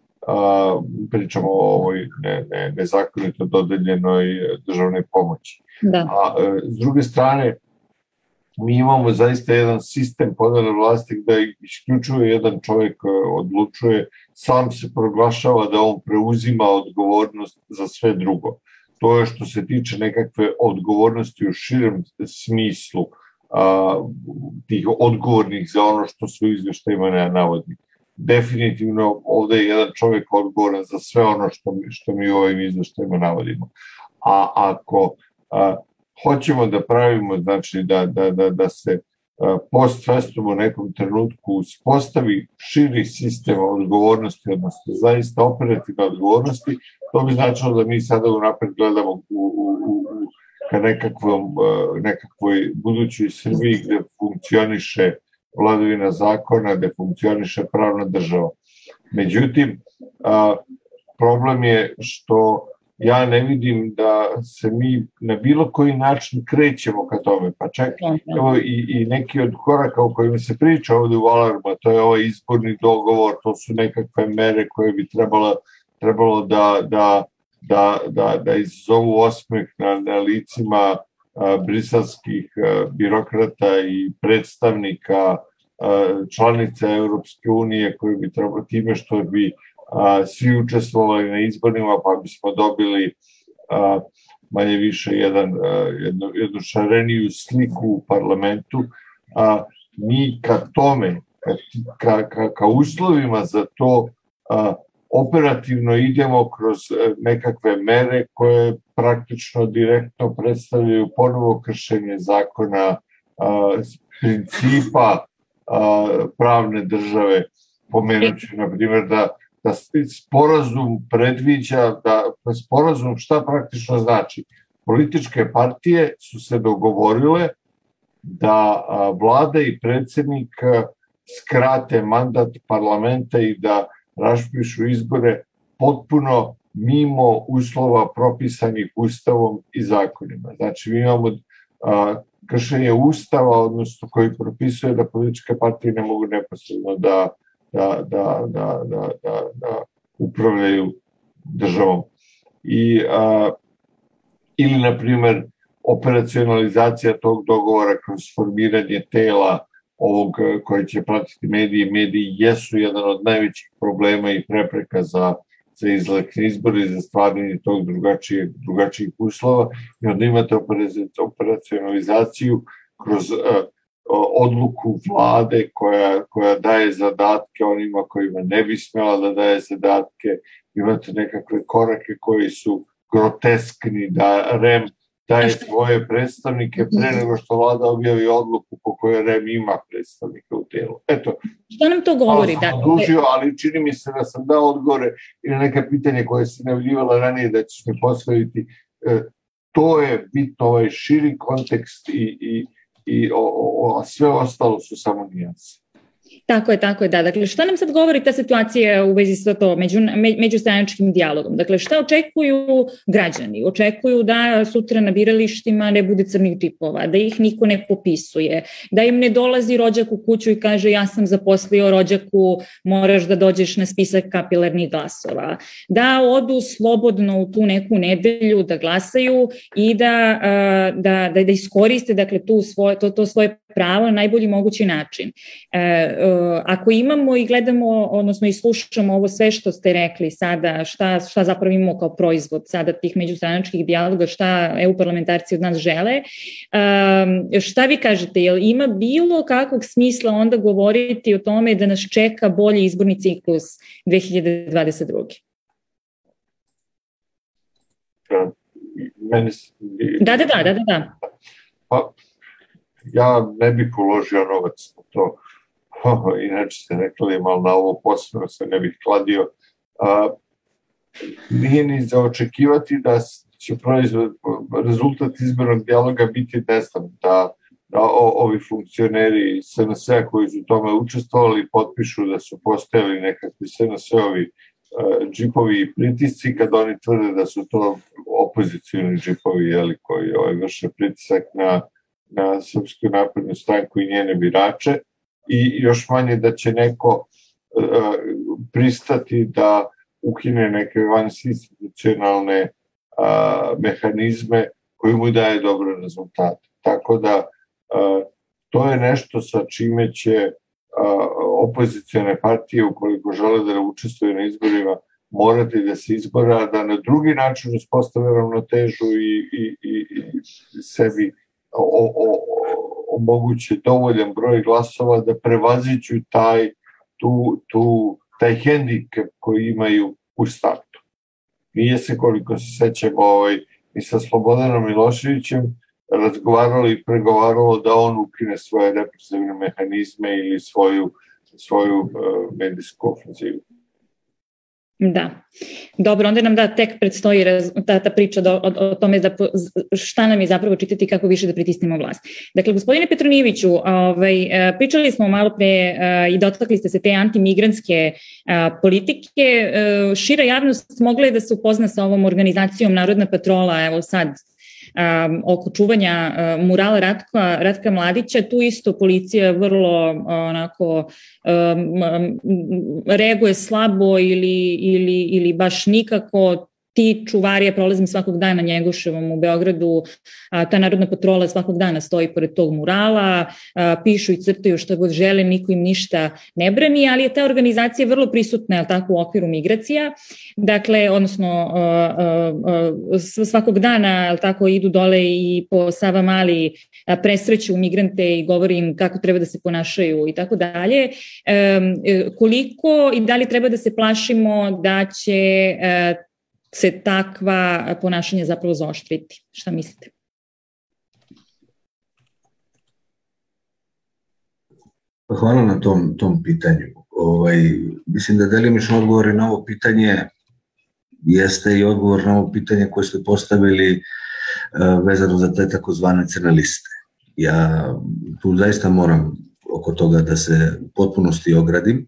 Uh, pričamo o ovoj ne, ne, nezakonito dodeljenoj državnoj pomoći. Da. A uh, s druge strane, mi imamo zaista jedan sistem podele vlasti gde isključuje jedan čovjek odlučuje, sam se proglašava da on preuzima odgovornost za sve drugo. To je što se tiče nekakve odgovornosti u širem smislu a, tih odgovornih za ono što su izveštajima ne navodni. Definitivno ovde je jedan čovjek odgovoran za sve ono što mi, što mi u ovim izveštajima navodimo. A ako a, hoćemo da pravimo, znači da, da, da, da se post festum u nekom trenutku uspostavi širi sistem odgovornosti, odnosno zaista operativne odgovornosti, to bi značilo da mi sada unapred gledamo u, u, u, ka nekakvom, nekakvoj budućoj Srbiji gde funkcioniše vladavina zakona, gde funkcioniše pravna država. Međutim, problem je što ja ne vidim da se mi na bilo koji način krećemo ka tome. Pa čak evo i, i neki od koraka o kojima se priča ovde u Alarmu, to je ovaj izborni dogovor, to su nekakve mere koje bi trebalo, trebalo da, da, da, da, da izazovu osmeh na, na licima briselskih birokrata i predstavnika članica Europske unije koji bi trebalo time što bi svi učestvovali na izborima pa bismo dobili manje više jedan, jednu, jednu šareniju sliku u parlamentu. Mi ka tome, ka, ka, ka uslovima za to operativno idemo kroz nekakve mere koje praktično direktno predstavljaju ponovo kršenje zakona, principa pravne države, pomenući na primjer da, da sporazum predviđa, da sporazum šta praktično znači? Političke partije su se dogovorile da vlada i predsjednik skrate mandat parlamenta i da raspišu izbore potpuno mimo uslova propisanih ustavom i zakonima. Znači, mi imamo a, kršenje ustava, odnosno koji propisuje da političke partije ne mogu neposredno da, da, da, da, da, da, da upravljaju državom. I, a, ili, na primjer, operacionalizacija tog dogovora kroz formiranje tela ovog koji će pratiti mediji. Mediji jesu jedan od najvećih problema i prepreka za, za izlazak na izbore i za stvaranje tog drugačijeg, drugačijih uslova. I onda imate operacionalizaciju kroz uh, odluku vlade koja, koja daje zadatke onima kojima ne bi smjela da daje zadatke. Imate nekakve korake koji su groteskni, da REM daje svoje predstavnike pre nego što vlada objavi odluku po kojoj REM ima predstavnike u tijelu. Eto, što nam to govori? Da, odužio, ali čini mi se da sam dao odgovore i na neka pitanje koje se najavljivala ranije da ćeš mi postaviti. E, to je bitno, ovaj širi kontekst i, i, i o, o, a sve ostalo su samo nijanse. Tako je, tako je, da. Dakle, šta nam sad govori ta situacija u vezi sa to među, me, međustranačkim dijalogom? Dakle, šta očekuju građani? Očekuju da sutra na biralištima ne bude crnih džipova, da ih niko ne popisuje, da im ne dolazi rođak u kuću i kaže ja sam zaposlio rođaku, moraš da dođeš na spisak kapilarnih glasova, da odu slobodno u tu neku nedelju da glasaju i da, da, da, da iskoriste dakle, tu svoje, to, to svoje pravo na najbolji mogući način. E, ako imamo i gledamo, odnosno i slušamo ovo sve što ste rekli sada, šta, šta zapravo imamo kao proizvod sada tih međustranačkih dijaloga, šta E U parlamentarci od nas žele, šta vi kažete, jel ima bilo kakvog smisla onda govoriti o tome da nas čeka bolji izborni ciklus dve hiljade dvadeset druge? Meni... Da, da, da, da, da. Pa, ja ne bih uložio novac na to. Inače se ne kladim, ali na ovo posebno se ne bih kladio. A, nije ni za očekivati da će proizvod, rezultat izbornog dijaloga biti, ne znam, da, da o, ovi funkcioneri S N S-a koji su u tome učestvovali potpišu da su postojali nekakvi S N S-ovi džipovi i pritisci, kad oni tvrde da su to opozicijni džipovi, jeli, koji ovaj, vrše pritisak na, na Srpsku naprednu stranku i njene birače. I još manje da će neko uh, pristati da ukine neke vaninstitucionalne uh, mehanizme koji mu daje dobre rezultate. Tako da uh, to je nešto sa čime će uh, opozicione partije, ukoliko žele da učestvuju na izborima, morati da se izbora, da na drugi način uspostave ravnotežu i, i, i, i sebi o, o, omoguće dovoljan broj glasova da prevaziđu taj, tu, tu, taj hendikep koji imaju u startu. Nije se, koliko se sećamo, ovaj, i sa Slobodanom Miloševićem razgovaralo i pregovaralo da on ukine svoje represivne mehanizme ili svoju, svoju uh, medijsku ofenzivu. Da. Dobro, onda nam da tek predstoji ta, ta priča do, o, o tome da, šta nam je zapravo čitati kako više da pritisnemo vlast. Dakle, gospodine Petronijeviću, ovaj, pričali smo malo pre i dotakli ste se te antimigrantske politike. Šira javnost mogla je da se upozna sa ovom organizacijom Narodna patrola, evo sad, Um, oko čuvanja uh, murala Ratka, Ratka Mladića. Tu isto policija vrlo uh, onako um, um, reaguje slabo ili, ili, ili baš nikako. ti čuvarije, prolazim svakog dana Njegoševom u Beogradu, a, ta narodna patrola svakog dana stoji pored tog murala, a, pišu i crtaju šta god žele, niko im ništa ne brani, ali je ta organizacija vrlo prisutna, je li tako, u okviru migracija, dakle, odnosno a, a, a, svakog dana, je li tako, idu dole i po Savamali presreću migrante i govori im kako treba da se ponašaju i tako dalje. Koliko i da li treba da se plašimo da će a, se takva ponašanja zapravo zaoštriti? Šta mislite? Hvala na tom, tom pitanju. Ovaj, mislim da delimično odgovor na ovo pitanje jeste i odgovor na ovo pitanje koje ste postavili uh, vezano za te takozvane crne liste. Ja tu zaista moram oko toga da se u potpunosti ogradim,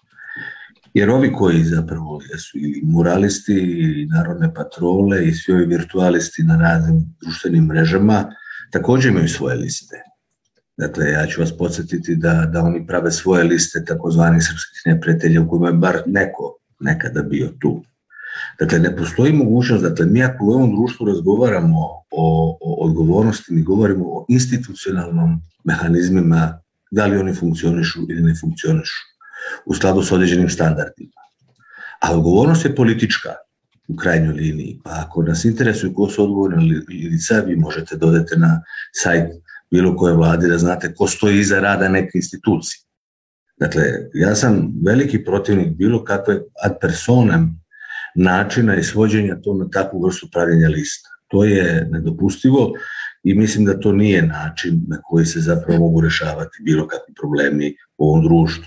jer ovi koji zapravo jesu ili muralisti, i narodne patrole i svi ovi virtualisti na raznim društvenim mrežama također imaju svoje liste. Dakle, ja ću vas podsjetiti da, da oni prave svoje liste takozvanih srpskih neprijatelja u kojima je bar neko nekada bio tu. Dakle, ne postoji mogućnost, dakle, mi ako u ovom društvu razgovaramo o, o odgovornosti, mi govorimo o institucionalnom mehanizmima, da li oni funkcionišu ili ne funkcionišu u skladu s određenim standardima. A odgovornost je politička u krajnjoj liniji. Pa ako nas interesuje ko su odgovorni lica, vi možete dodati na sajt bilo koje vlade da znate ko stoji iza rada neke institucije. Dakle, ja sam veliki protivnik bilo kakve ad personam načina i svođenja to na takvu vrstu pravljenja lista. To je nedopustivo i mislim da to nije način na koji se zapravo mogu rešavati bilo kakvi problemi u ovom društvu.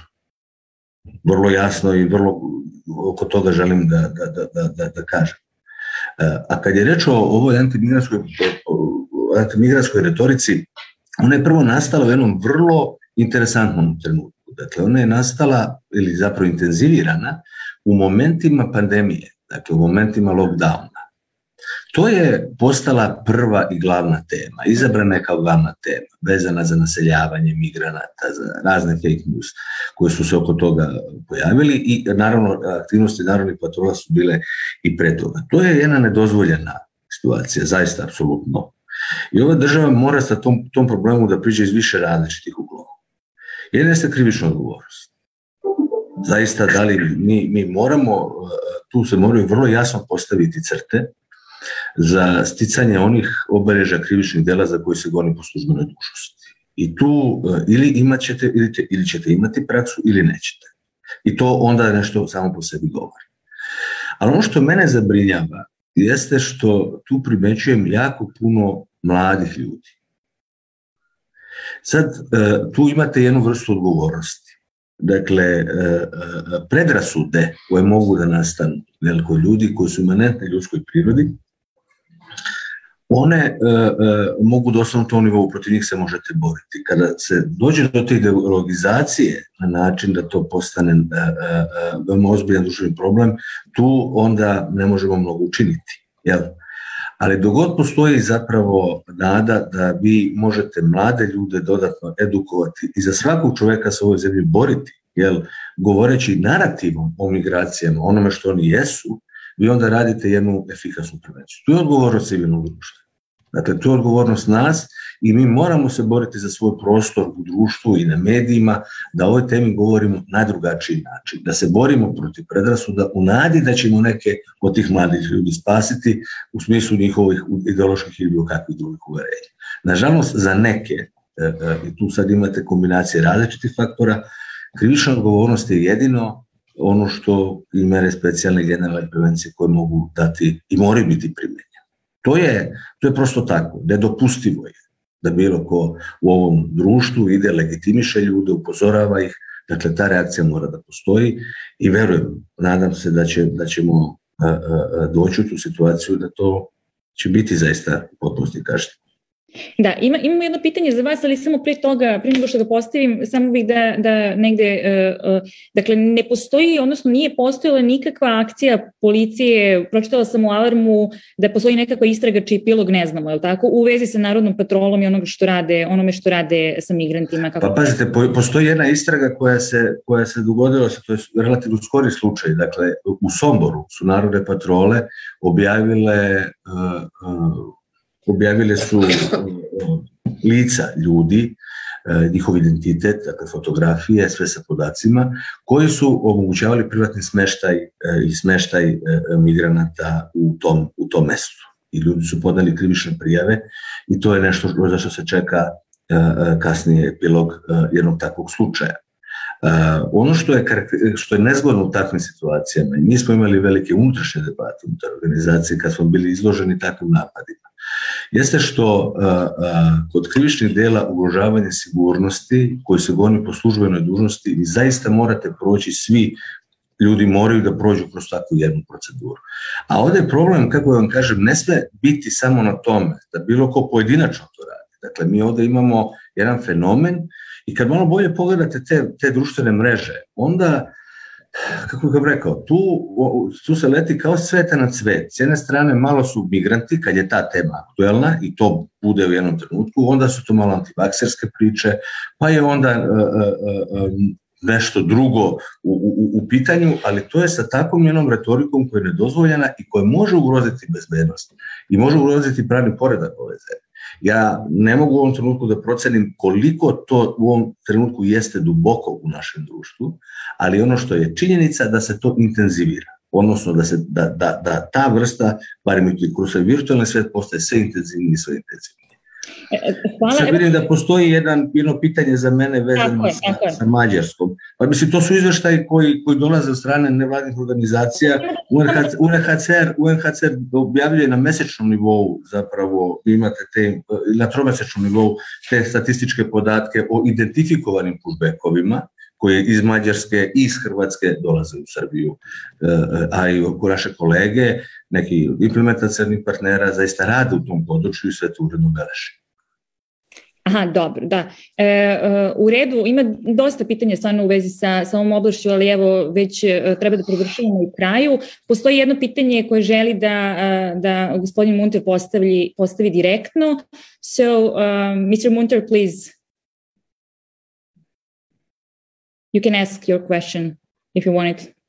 Vrlo jasno i vrlo oko toga želim da, da, da, da, da kažem. A kad je reč o ovoj antimigranskoj, antimigranskoj retorici, ona je prvo nastala u jednom vrlo interesantnom trenutku. Dakle, ona je nastala ili zapravo intenzivirana u momentima pandemije, dakle u momentima lockdowna. To je postala prva i glavna tema, izabrana je kao glavna tema, vezana za naseljavanje migranata, za razne fake news koje su se oko toga pojavili i naravno aktivnosti narodnih patrola su bile i pre toga. To je jedna nedozvoljena situacija, zaista, apsolutno. I ova država mora sa tom, tom problemu da priđe iz više različitih uglova. Jedna je krivična odgovornost. Zaista, da li mi, mi moramo, tu se moraju vrlo jasno postaviti crte za sticanje onih obeležja krivičnih dela za koji se goni po službenoj dužnosti. I tu ili imat ćete, ili, te, ili ćete imati praksu ili nećete. I to onda nešto samo po sebi govori. Ali ono što mene zabrinjava jeste što tu primećujem jako puno mladih ljudi. Sad, tu imate jednu vrstu odgovornosti. Dakle, predrasude koje mogu da nastanu veliko ljudi koji su imanentne ljudskoj prirodi, one e, e, mogu doslovno u tom nivou, protiv njih se možete boriti. Kada se dođe do te ideologizacije na način da to postane e, e, veoma ozbiljan društveni problem, tu onda ne možemo mnogo učiniti. Jel? Ali dok god postoji zapravo nada da vi možete mlade ljude dodatno edukovati i za svakog čoveka sa ovoj zemlji boriti, jel, govoreći narativom o migracijama, onome što oni jesu, vi onda radite jednu efikasnu prevenciju. Tu je odgovornost civilnog društva. Dakle, tu je odgovornost nas i mi moramo se boriti za svoj prostor u društvu i na medijima, da o ovoj temi govorimo na drugačiji način, da se borimo protiv predrasuda u nadi da ćemo neke od tih mladih ljudi spasiti u smislu njihovih ideoloških ili bilo kakvih drugih uverenja. Nažalost, za neke, i tu sad imate kombinacije različitih faktora, krivična odgovornost je jedino ono što i mere specijalne generalne prevencije koje mogu dati i moraju biti primjenjene. To je, to je prosto tako, nedopustivo je da bilo ko u ovom društvu ide, legitimiše ljude, upozorava ih, dakle ta reakcija mora da postoji i verujem, nadam se da, će, da ćemo a, a, doći u tu situaciju da to će biti zaista potpunosti kažnjeno. Da, ima, imamo jedno pitanje za vas, ali samo pre toga, pre nego što ga postavim, samo bih da, da negde, uh, uh, dakle, ne postoji, odnosno nije postojala nikakva akcija policije, pročitala sam u Alarmu da postoji nekakva istraga čiji epilog ne znamo, je li tako, u vezi sa Narodnom patrolom i onoga što rade, onome što rade sa migrantima. Kako... Pa pazite, postoji jedna istraga koja se, koja se dogodila, to je relativno skori slučaj, dakle, u Somboru su Narodne patrole objavile uh, uh, objavile su lica ljudi, njihov identitet, dakle fotografije, sve sa podacima, koji su omogućavali privatni smeštaj i smeštaj migranata u tom, u tom mestu. I ljudi su podali krivične prijave i to je nešto za što se čeka kasnije epilog jednog takvog slučaja. Uh, ono što je, što je nezgodno u takvim situacijama, mi smo imali velike unutrašnje debate unutar organizacije kad smo bili izloženi takvim napadima, jeste što uh, uh, kod krivičnih dela ugrožavanja sigurnosti koji se goni po službenoj dužnosti vi zaista morate proći, svi ljudi moraju da prođu kroz takvu jednu proceduru. A ovdje je problem, kako vam kažem, ne sme biti samo na tome da bilo ko pojedinačno to radi. Dakle, mi ovdje imamo jedan fenomen i kad malo bolje pogledate te, te društvene mreže, onda, kako bih rekao, tu, tu se leti kao sveta na cvet. S jedne strane malo su migranti, kad je ta tema aktuelna i to bude u jednom trenutku, onda su to malo antivakserske priče, pa je onda uh, uh, uh, nešto drugo u, u, u pitanju, ali to je sa takvom jednom retorikom koja je nedozvoljena i koja može ugroziti bezbednost i može ugroziti pravni poredak ove zemlje. Ja ne mogu u ovom trenutku da procenim koliko to u ovom trenutku jeste duboko u našem društvu, ali ono što je činjenica da se to intenzivira, odnosno da, se, da, da, da ta vrsta, barem i kroz virtualni svet, postaje sve intenzivniji i sve intenzivniji. Hvala. Sad vidim da postoji jedan, jedno pitanje za mene vezano je, sa, sa Mađarskom. Pa mislim, to su izveštaji koji, koji dolaze od strane nevladnih organizacija. U N H C R, U N H C R objavljuje na mesečnom nivou, zapravo vi imate te, na tromesečnom nivou te statističke podatke o identifikovanim pushbackovima koje iz Mađarske i iz Hrvatske dolaze u Srbiju, a i oko naše kolege, neki implementacijnih partnera zaista rade u tom području i sve to uredno beleže. Aha, dobro, da. E, u redu, ima dosta pitanja stvarno u vezi sa, sa ovom oblašću, ali evo već treba da provršimo u kraju. Postoji jedno pitanje koje želi da, da gospodin Munter postavi, postavi direktno. So, um, mister Munter, please. You can ask your question if you want it.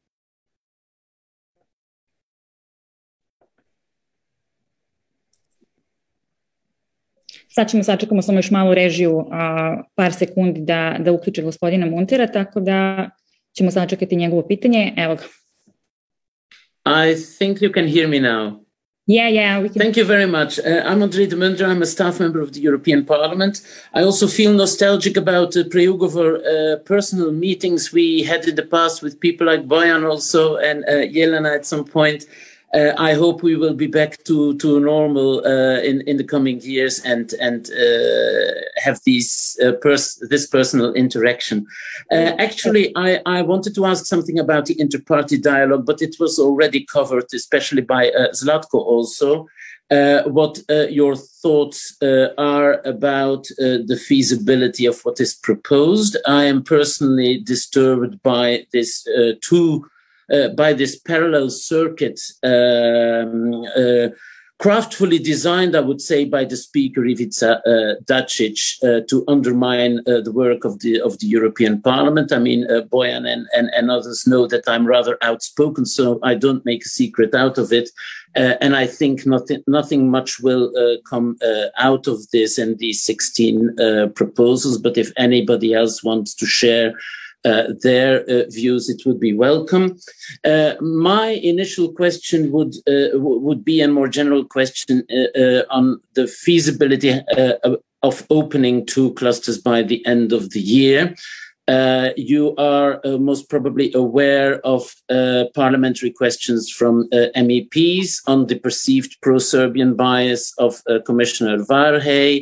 Sad ćemo sačekamo samo još malo režiju, a, par sekundi da, da uključe gospodina Muntera, tako da ćemo sačekati njegovo pitanje. Evo ga. I think you can hear me now. Yeah, yeah. We can. Thank you very much. Uh, I'm Andrej de Munder. I'm a staff member of the European Parliament. I also feel nostalgic about the Pre-Ugovor uh, personal meetings we had in the past with people like Bojan also and uh, Jelena at some point. Uh, I hope we will be back to to normal uh, in in the coming years and and uh, have these uh, pers- this personal interaction. Uh, actually, I, I wanted to ask something about the inter-party dialogue, but it was already covered, especially by uh, Zlatko also. Uh, what uh, your thoughts uh, are about uh, the feasibility of what is proposed. I am personally disturbed by this uh, two. Uh, by this parallel circuit, um, uh, craftfully designed, I would say, by the speaker Ivica uh, Dacic uh, to undermine uh, the work of the of the European Parliament. I mean, uh, Bojan and, and, and others know that I'm rather outspoken, so I don't make a secret out of it. Uh, and I think nothing nothing much will uh, come uh, out of this and these sixteen uh, proposals. But if anybody else wants to share Uh, their uh, views, it would be welcome. Uh, my initial question would uh, would be a more general question uh, uh, on the feasibility uh, of opening two clusters by the end of the year. Uh, you are uh, most probably aware of uh, parliamentary questions from uh, M E Ps on the perceived pro-Serbian bias of uh, Commissioner Varhej.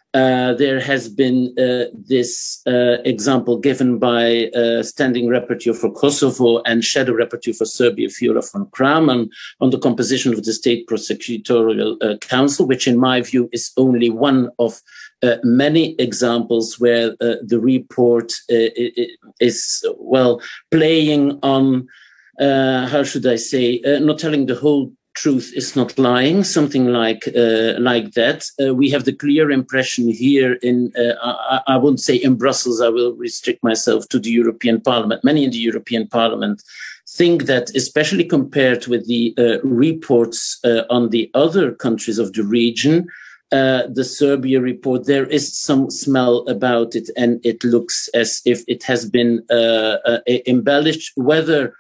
Uh, there has been uh, this uh, example given by uh, Standing Rapporteur for Kosovo and Shadow Rapporteur for Serbia, Viola von Kramon, on the composition of the State Prosecutorial uh, Council, which in my view is only one of uh, many examples where uh, the report uh, is, well, playing on, uh, how should I say, uh, not telling the whole truth is not lying, something like uh, like that. Uh, we have the clear impression here in, uh, I, I won't say in Brussels, I will restrict myself to the European Parliament. Many in the European Parliament think that, especially compared with the uh, reports uh, on the other countries of the region, uh, the Serbia report, there is some smell about it, and it looks as if it has been uh, uh, embellished, whether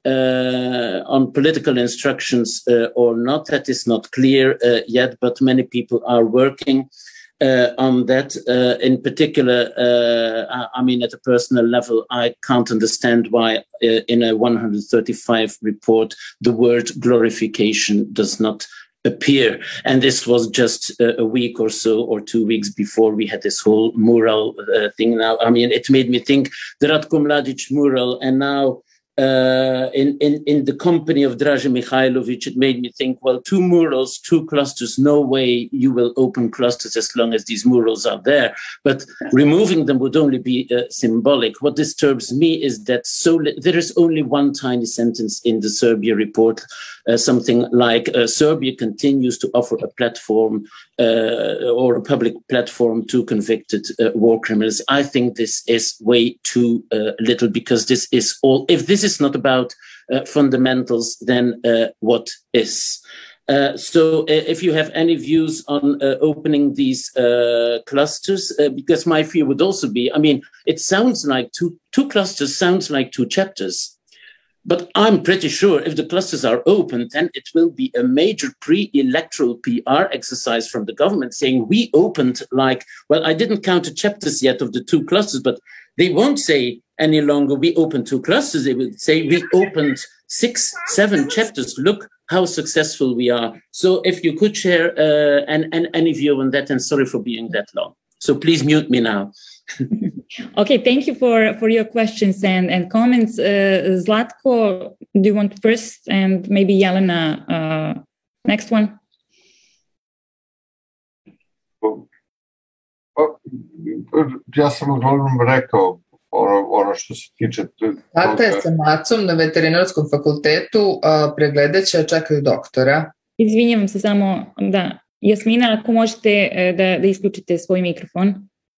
Uh, on political instructions uh, or not, that is not clear uh, yet, but many people are working uh, on that. Uh, in particular, uh, I, I mean, at a personal level, I can't understand why uh, in a one hundred thirty-five report, the word glorification does not appear. And this was just uh, a week or so, or two weeks before we had this whole mural uh, thing now. I mean, it made me think the Ratko Mladic mural, and now Uh, in, in, in the company of Draže Mihailovic, it made me think, well, two murals, two clusters, no way you will open clusters as long as these murals are there. But removing them would only be uh, symbolic. What disturbs me is that so there is only one tiny sentence in the Serbia report, uh, something like uh, Serbia continues to offer a platform uh, or a public platform to convicted uh, war criminals. I think this is way too uh, little, because this is all, if this is not about uh, fundamentals, then uh, what is? Uh, so uh, if you have any views on uh, opening these uh, clusters, uh, because my fear would also be, I mean, it sounds like two, two clusters sounds like two chapters. But I'm pretty sure if the clusters are open, then it will be a major pre-electoral P R exercise from the government saying we opened like, well, I didn't count the chapters yet of the two clusters, but they won't say any longer we opened two clusters. They will say we opened six, seven chapters. Look how successful we are. So if you could share uh, an, an, any view on that, and sorry for being that long. So please mute me now. Okay, thank you for, for your questions and, and comments. Uh, Zlatko, do you want first, and maybe Jelena, uh, next one? Ja sam uglavnom rekao ono, ono što se tiče... Tata je sa macom na veterinarskom fakultetu, a pregledat će, čekaju doktora. Izvinjavam se samo, da, Jasmina, ako možete da, da isključite svoj mikrofon.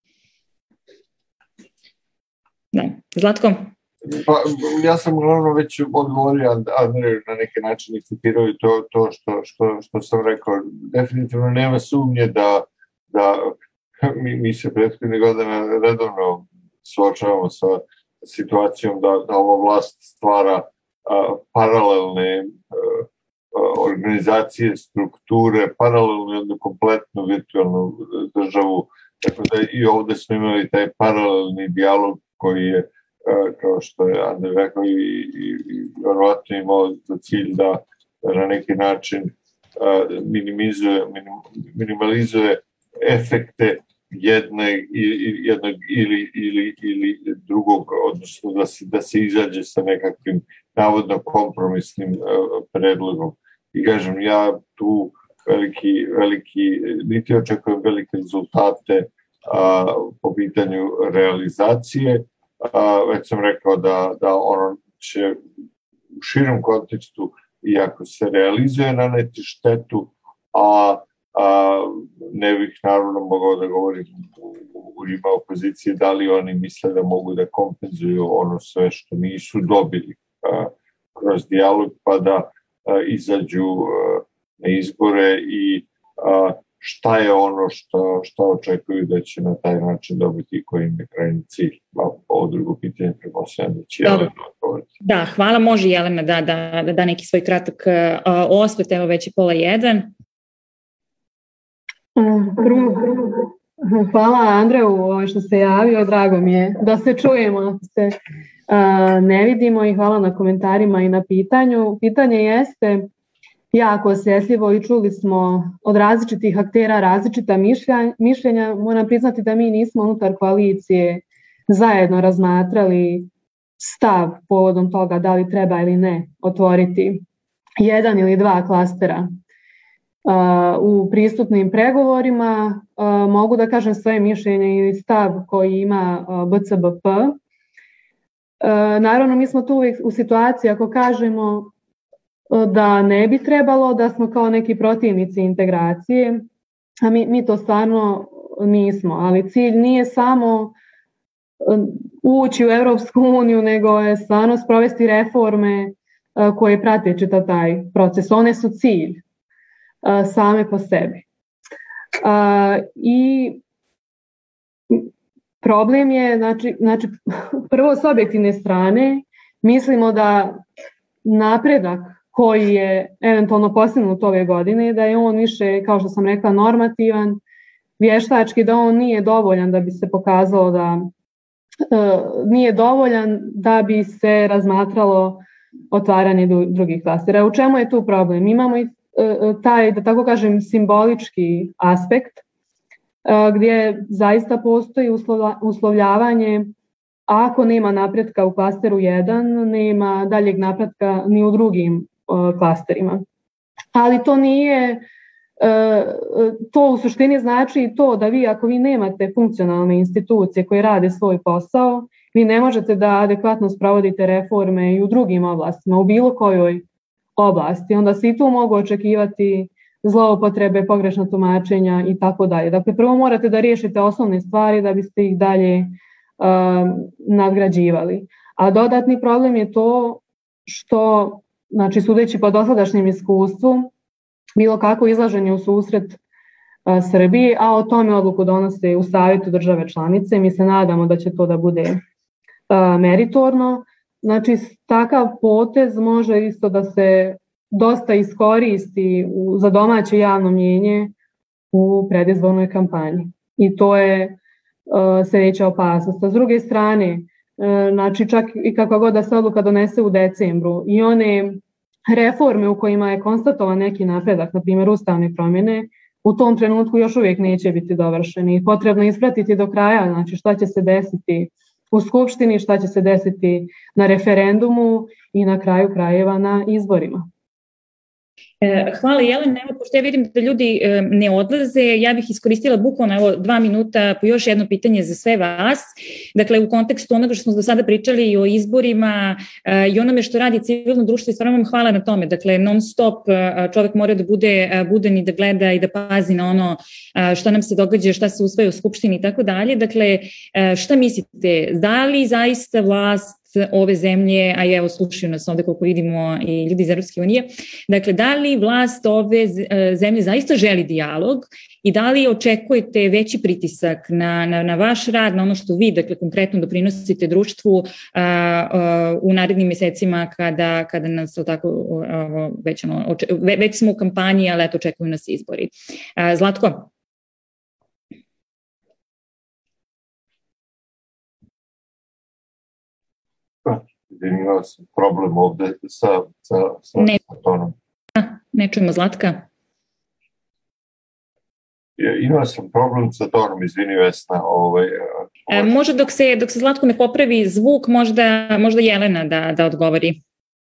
Da, Zlatko? Pa, ja sam uglavnom već odgovorio Andreju na neki način i citirao to, to što, što, što sam rekao. Definitivno nema sumnje da, da mi, mi se prethodnih godina redovno suočavamo sa situacijom da, da ova vlast stvara a, paralelne a, organizacije, strukture, paralelno jednu kompletnu virtualnu državu. Tako da i ovde smo imali taj paralelni dijalog koji je, kao što je Andrej rekao, i, i, i verovatno imao za cilj da, da na neki način minimizuje, minim, minimalizuje efekte jedne, jednog ili, ili, ili drugog, odnosno da se, da se izađe sa nekakvim navodno kompromisnim predlogom. I kažem, ja tu veliki, veliki, niti očekujem velike rezultate a, po pitanju realizacije, a, već sam rekao da, da ono će u širem kontekstu, iako se realizuje, naneti štetu, a, a ne bih naravno mogao da govorim u ime opozicije da li oni misle da mogu da kompenzuju ono sve što nisu dobili a, kroz dijalog, pa da a, izađu a, na izbore i a, šta je ono što, što očekuju da će na taj način dobiti koji im je krajnji cilj. Ovo drugo pitanje prepostavljam da će Jelena odgovoriti. Da, hvala, može Jelena da, da, da da neki svoj kratak uh, osvrt, evo već je pola jedan. Prvo, hvala Andreju što se javio, drago mi je da se čujemo, da se uh, ne vidimo, i hvala na komentarima i na pitanju. Pitanje jeste jako osjetljivo i čuli smo od različitih aktera različita mišljenja. Moram priznati da mi nismo unutar koalicije zajedno razmatrali stav povodom toga da li treba ili ne otvoriti jedan ili dva klastera u pristupnim pregovorima. Mogu da kažem svoje mišljenje ili stav koji ima B C B P. Naravno, mi smo tu uvijek u situaciji ako kažemo da ne bi trebalo, da smo kao neki protivnici integracije, a mi, mi to stvarno nismo, ali cilj nije samo ući u Europsku uniju, nego je stvarno sprovesti reforme koje prate čitav taj proces. One su cilj same po sebi. I problem je, znači, znači prvo s objektivne strane, mislimo da napredak koji je eventualno postignut ove godine, da je on više, kao što sam rekla, normativan, vještački, da on nije dovoljan da bi se pokazalo da e, nije dovoljan da bi se razmatralo otvaranje drugih klastera. U čemu je tu problem? Imamo i e, taj, da tako kažem, simbolički aspekt, e, gdje zaista postoji uslova, uslovljavanje. Ako nema napretka u klasteru jedan, nema daljeg napretka ni u drugim uh, klasterima. Ali to nije, uh, to u suštini znači to da vi, ako vi nemate funkcionalne institucije koje rade svoj posao, vi ne možete da adekvatno sprovodite reforme i u drugim oblastima, u bilo kojoj oblasti. Onda se i tu mogu očekivati zloupotrebe, pogrešna tumačenja i tako dalje. Dakle, prvo morate da riješite osnovne stvari da biste ih dalje Uh, nadgrađivali. A dodatni problem je to što, znači sudeći po dosadašnjem iskustvu, bilo kako izlaženje u susret uh, Srbiji, a o tome odluku donose u Savjetu države članice, mi se nadamo da će to da bude uh, meritorno. Znači takav potez može isto da se dosta iskoristi u, za domaće javno mnijenje u predizbornoj kampanji. I to je sljedeća opasnost. A s druge strane, znači čak i kakva god da se odluka donese u decembru i one reforme u kojima je konstatovan neki napredak, na primjer ustavne promjene, u tom trenutku još uvijek neće biti dovršeni. Potrebno je ispratiti do kraja, znači šta će se desiti u Skupštini, šta će se desiti na referendumu i na kraju krajeva na izborima. Hvala Jelena, evo pošto ja vidim da ljudi ne odlaze, ja bih iskoristila bukvalno evo dva minuta po još jedno pitanje za sve vas. Dakle, u kontekstu onoga što smo do sada pričali i o izborima i onome što radi civilno društvo, i stvarno vam hvala na tome. Dakle, non stop čovjek mora da bude budan i da gleda i da pazi na ono šta nam se događa, šta se usvaja u Skupštini i tako dalje. Dakle, šta mislite, da li zaista vlast ove zemlje, a evo slušaju nas ovde koliko vidimo i ljudi iz Europske unije, dakle da li vlast ove zemlje zaista želi dijalog i da li očekujete veći pritisak na, na, na vaš rad, na ono što vi dakle konkretno doprinosite društvu a, a, u narednim mjesecima kada, kada nas tako a, već, ono, oče, već smo u kampanji, ali eto očekuju nas izbori. A, Zlatko? Imao sam problem ovde sa, sa, sa, ne, sa tonom. Ne čujemo Zlatka. Imao sam problem sa tonom, izvini Vesna. Ovaj, e, može dok se, dok se Zlatko ne popravi zvuk, možda, možda Jelena da, da odgovori.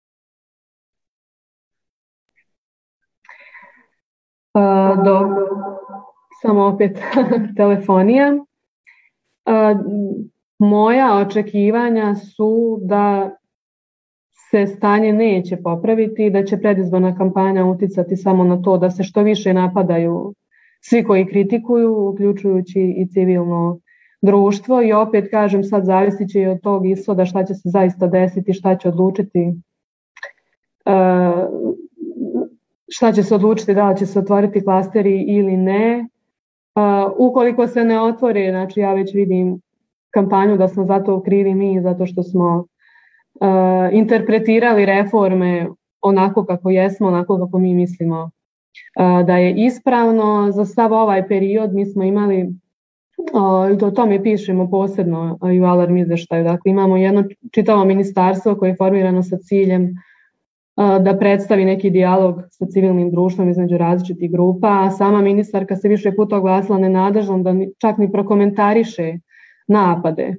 A, dobro, samo opet telefonija. A, moja očekivanja su da se stanje neće popraviti i da će predizborna kampanja uticati samo na to da se što više napadaju svi koji kritikuju, uključujući i civilno društvo. I opet kažem, sad zavisit će i od tog ishoda šta će se zaista desiti, šta će odlučiti šta će se odlučiti da li će se otvoriti klasteri ili ne. Ukoliko se ne otvore, znači ja već vidim kampanju da smo zato krivi mi, zato što smo Uh, interpretirali reforme onako kako jesmo, onako kako mi mislimo uh, da je ispravno. Za sav ovaj period mi smo imali, uh, i o tome pišemo posebno uh, i u alarm izveštaju, dakle imamo jedno čitavo ministarstvo koje je formirano sa ciljem da predstavi neki dijalog sa civilnim društvom između različitih grupa, a sama ministarka se više puta oglasila nenadležnom da čak ni prokomentariše napade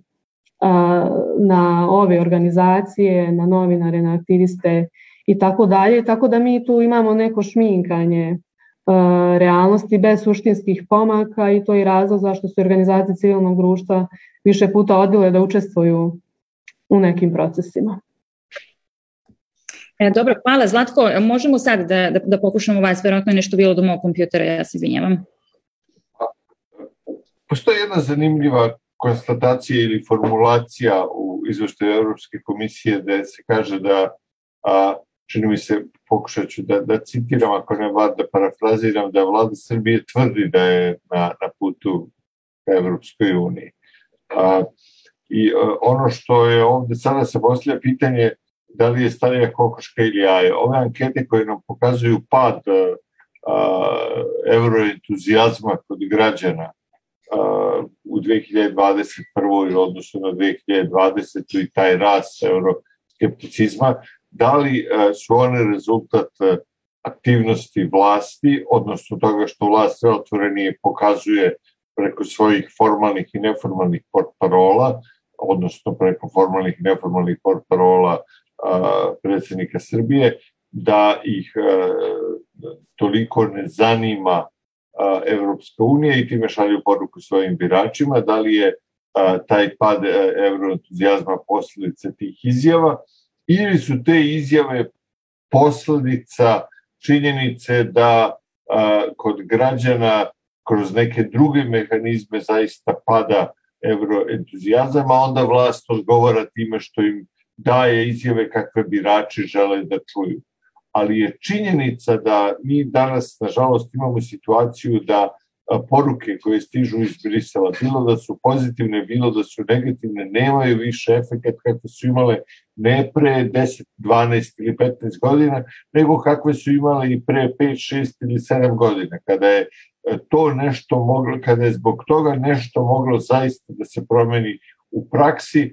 na ove organizacije, na novinare, na aktiviste i tako dalje, tako da mi tu imamo neko šminkanje realnosti bez suštinskih pomaka i to je razlog zašto su organizacije civilnog društva više puta odbile da učestvuju u nekim procesima. E, dobro, hvala. Zlatko, možemo sad da, da, da pokušamo vas, verovatno je nešto bilo do mog kompjutera, ja se izvinjavam. Postoji jedna zanimljiva konstatacija ili formulacija u izveštaju Evropske komisije gde se kaže da, a, čini mi se, pokušat ću da, da citiram, ako ne vlad, da parafraziram, da vlada Srbije tvrdi da je na, na putu ka Evropskoj uniji. A, I a, ono što je ovde sada se postavlja pitanje da li je starija kokoška ili jaje. Ove ankete koje nam pokazuju pad evroentuzijazma kod građana a, u dve hiljade dvadeset prvoj u odnosu na dve hiljade dvadesetu i taj rast euroskepticizma, da li a, su one rezultat a, aktivnosti vlasti, odnosno toga što vlast sve otvorenije pokazuje preko svojih formalnih i neformalnih portparola, odnosno preko formalnih i neformalnih portparola predsjednika Srbije, da ih toliko ne zanima Evropska unija i time šalju poruku svojim biračima, da li je taj pad evroentuzijazma posljedica tih izjava ili su te izjave posljedica činjenice da kod građana kroz neke druge mehanizme zaista pada evroentuzijazam, a onda vlast odgovara time što im daje izjave kakve birači žele da čuju. Ali je činjenica da mi danas, nažalost, imamo situaciju da poruke koje stižu iz Brisela, bilo da su pozitivne, bilo da su negativne, nemaju više efekat kakve su imale ne pre deset, dvanaest ili petnaest godina, nego kakve su imale i pre pet, šest ili sedam godina, kada je to nešto moglo, kada je zbog toga nešto moglo zaista da se promeni u praksi,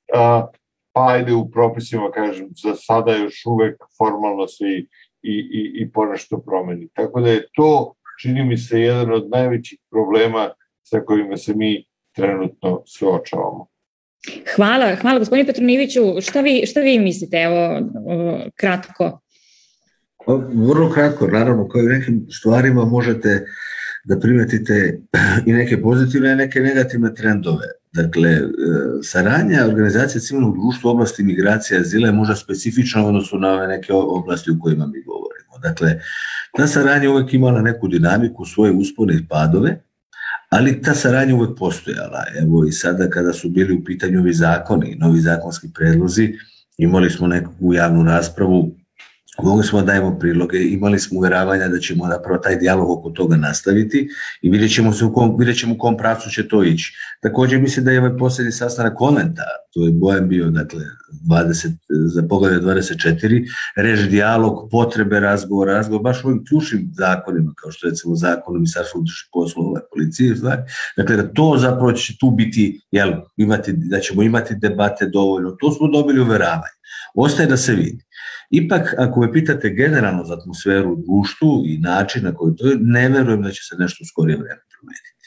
pa ajde u propisima, kažem, za sada još uvek formalno se i, i, i ponešto promeni. Tako da je to, čini mi se, jedan od najvećih problema sa kojima se mi trenutno suočavamo. Hvala, hvala gospodine Petronijeviću. Šta vi, šta vi mislite, evo, kratko? Vrlo kratko, naravno, kao i nekim stvarima možete da primetite i neke pozitivne i neke negativne trendove. Dakle, saradnja organizacije civilnog društva u oblasti migracije i azila je možda specifična u odnosu na neke oblasti u kojima mi govorimo. Dakle, ta saradnja uvek imala neku dinamiku, svoje uspone i padove, ali ta saradnja uvek postojala. Evo i sada kada su bili u pitanju ovi zakoni, novi zakonski predlozi, imali smo neku javnu raspravu, mogli smo da dajemo priloge, imali smo uveravanja da ćemo napravo taj dijalog oko toga nastaviti i vidjet ćemo, se u kom, vidjet ćemo u kom pravcu će to ići. Također mislim da je ovaj posljednji sastanak konventa, to je Bojan bio, dakle, dvadeset, za poglavlje dvadeset četiri, reč dijalog, potrebe razgovora, razgovor, baš u ovim ključnim zakonima, kao što je recimo zakon o Ministarstvu unutrašnjih poslova, policije, stvari. Dakle, da to zapravo će tu biti, jel, imati, da ćemo imati debate dovoljno, to smo dobili uveravanje. Ostaje da se vidi. Ipak, ako me pitate generalno za atmosferu u društvu i način na koji to je, ne verujem da će se nešto u skorije vreme promeniti.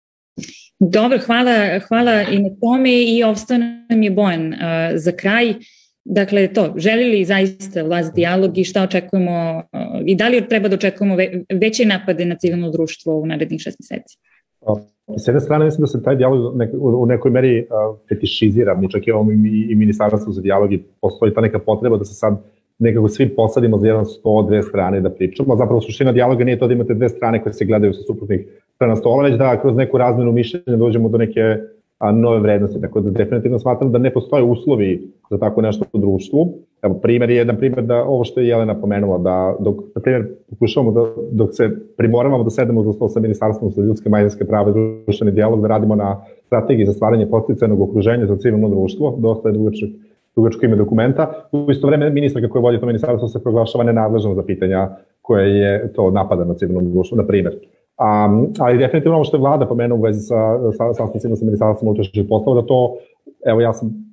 Dobro, hvala, hvala i na tome i ostane nam je Bojan uh, za kraj. Dakle, to, želi li zaista vlast dijalog i šta očekujemo uh, i da li treba da očekujemo ve, veće napade na civilno društvo u narednih šest meseci? S jedne strane mislim da se taj dijalog u nekoj meri uh, fetišizira, mi čak imamo i, i ministarstvo za dijalog i postoji ta neka potreba da se sad nekako svi posadimo za jedan sto, dve strane da pričamo, a zapravo suština dijaloga nije to da imate dve strane koje se gledaju sa suprotnih strana stola, već da kroz neku razmenu mišljenja dođemo do neke a, nove vrednosti, tako da definitivno smatram da ne postoje uslovi za tako nešto u društvu. Evo, primjer je, na primjer, da ovo što je Jelena pomenula, da dok, na primjer, pokušavamo da, dok se primoravamo da sedemo za stol sa Ministarstvom za ljudske manjinske prava i društveni dijalog, da radimo na strategiji za stvaranje podsticajnog okruženja za civilno društvo, dosta je dugačak dugačko ime dokumenta. U isto vreme ministarka koja vodi to ministarstvo se proglašava nenadležnom za pitanja koje je to napada na civilnom društvu, na primjer. Um, ali definitivno ovo što je vlada pomenuo u vezi sa sastancima sa ministarstvom unutrašnjih poslova, da to, evo ja sam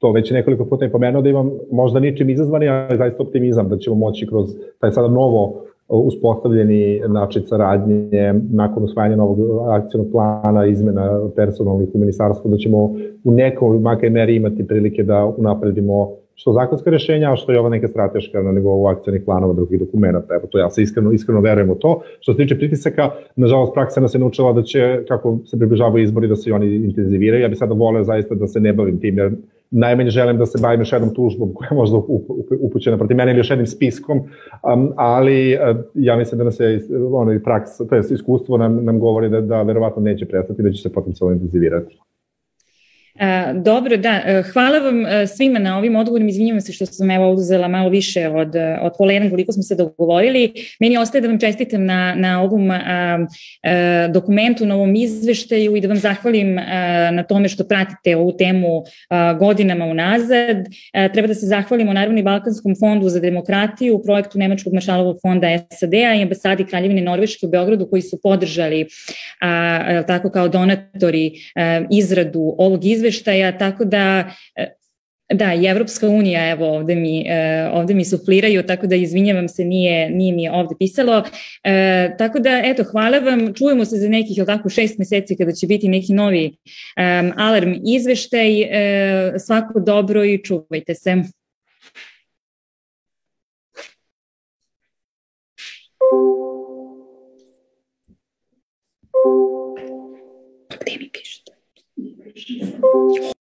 to već nekoliko puta je pomenuo da imam možda ničim izazvani, ali zaista optimizam da ćemo moći kroz taj sada novo uspostavljeni način saradnje nakon usvajanja novog akcijnog plana, izmena personalnih u ministarstvu, da ćemo u nekoj makaj meri imati prilike da unapredimo što zakonska rešenja, a što je ova neka strateška na nivou akcijnih planova drugih dokumenta. Evo to ja se iskreno, iskreno verujem u to. Što se tiče pritisaka, nažalost praksa nas je naučila da će, kako se približavaju izbori, da se i oni intenziviraju. Ja bih sada voleo zaista da se ne bavim tim, jer najmanje želim da se bavim još jednom tužbom koja je možda upućena protiv mene ili još jednim spiskom, um, ali uh, ja mislim da nas je ono, praksa, to je iskustvo nam, nam govori da, da verovatno neće prestati, da će se potencijalno intenzivirati. Dobro, da, hvala vam svima na ovim odgovorima, izvinjavam se što sam evo uzela malo više od, od pola jedan koliko smo se dogovorili. Meni ostaje da vam čestitam na, na ovom a, a, dokumentu, na ovom izveštaju i da vam zahvalim a, na tome što pratite ovu temu a, godinama unazad. A, treba da se zahvalimo naravno i Balkanskom fondu za demokratiju, projektu Nemačkog maršalovog fonda S A D-a i ambasadi Kraljevine Norveške u Beogradu koji su podržali a, a, tako kao donatori a, izradu ovog izveštaja. Izveštaja, tako da, da, i Evropska unija, evo, ovde mi, ovde mi sufliraju, tako da izvinjavam se, nije, nije mi ovde pisalo. E, tako da, eto, hvala vam, čujemo se za nekih, jel tako, šest meseci kada će biti neki novi um, alarm izveštaj. E, svako dobro i čuvajte se. Gde mi pišete?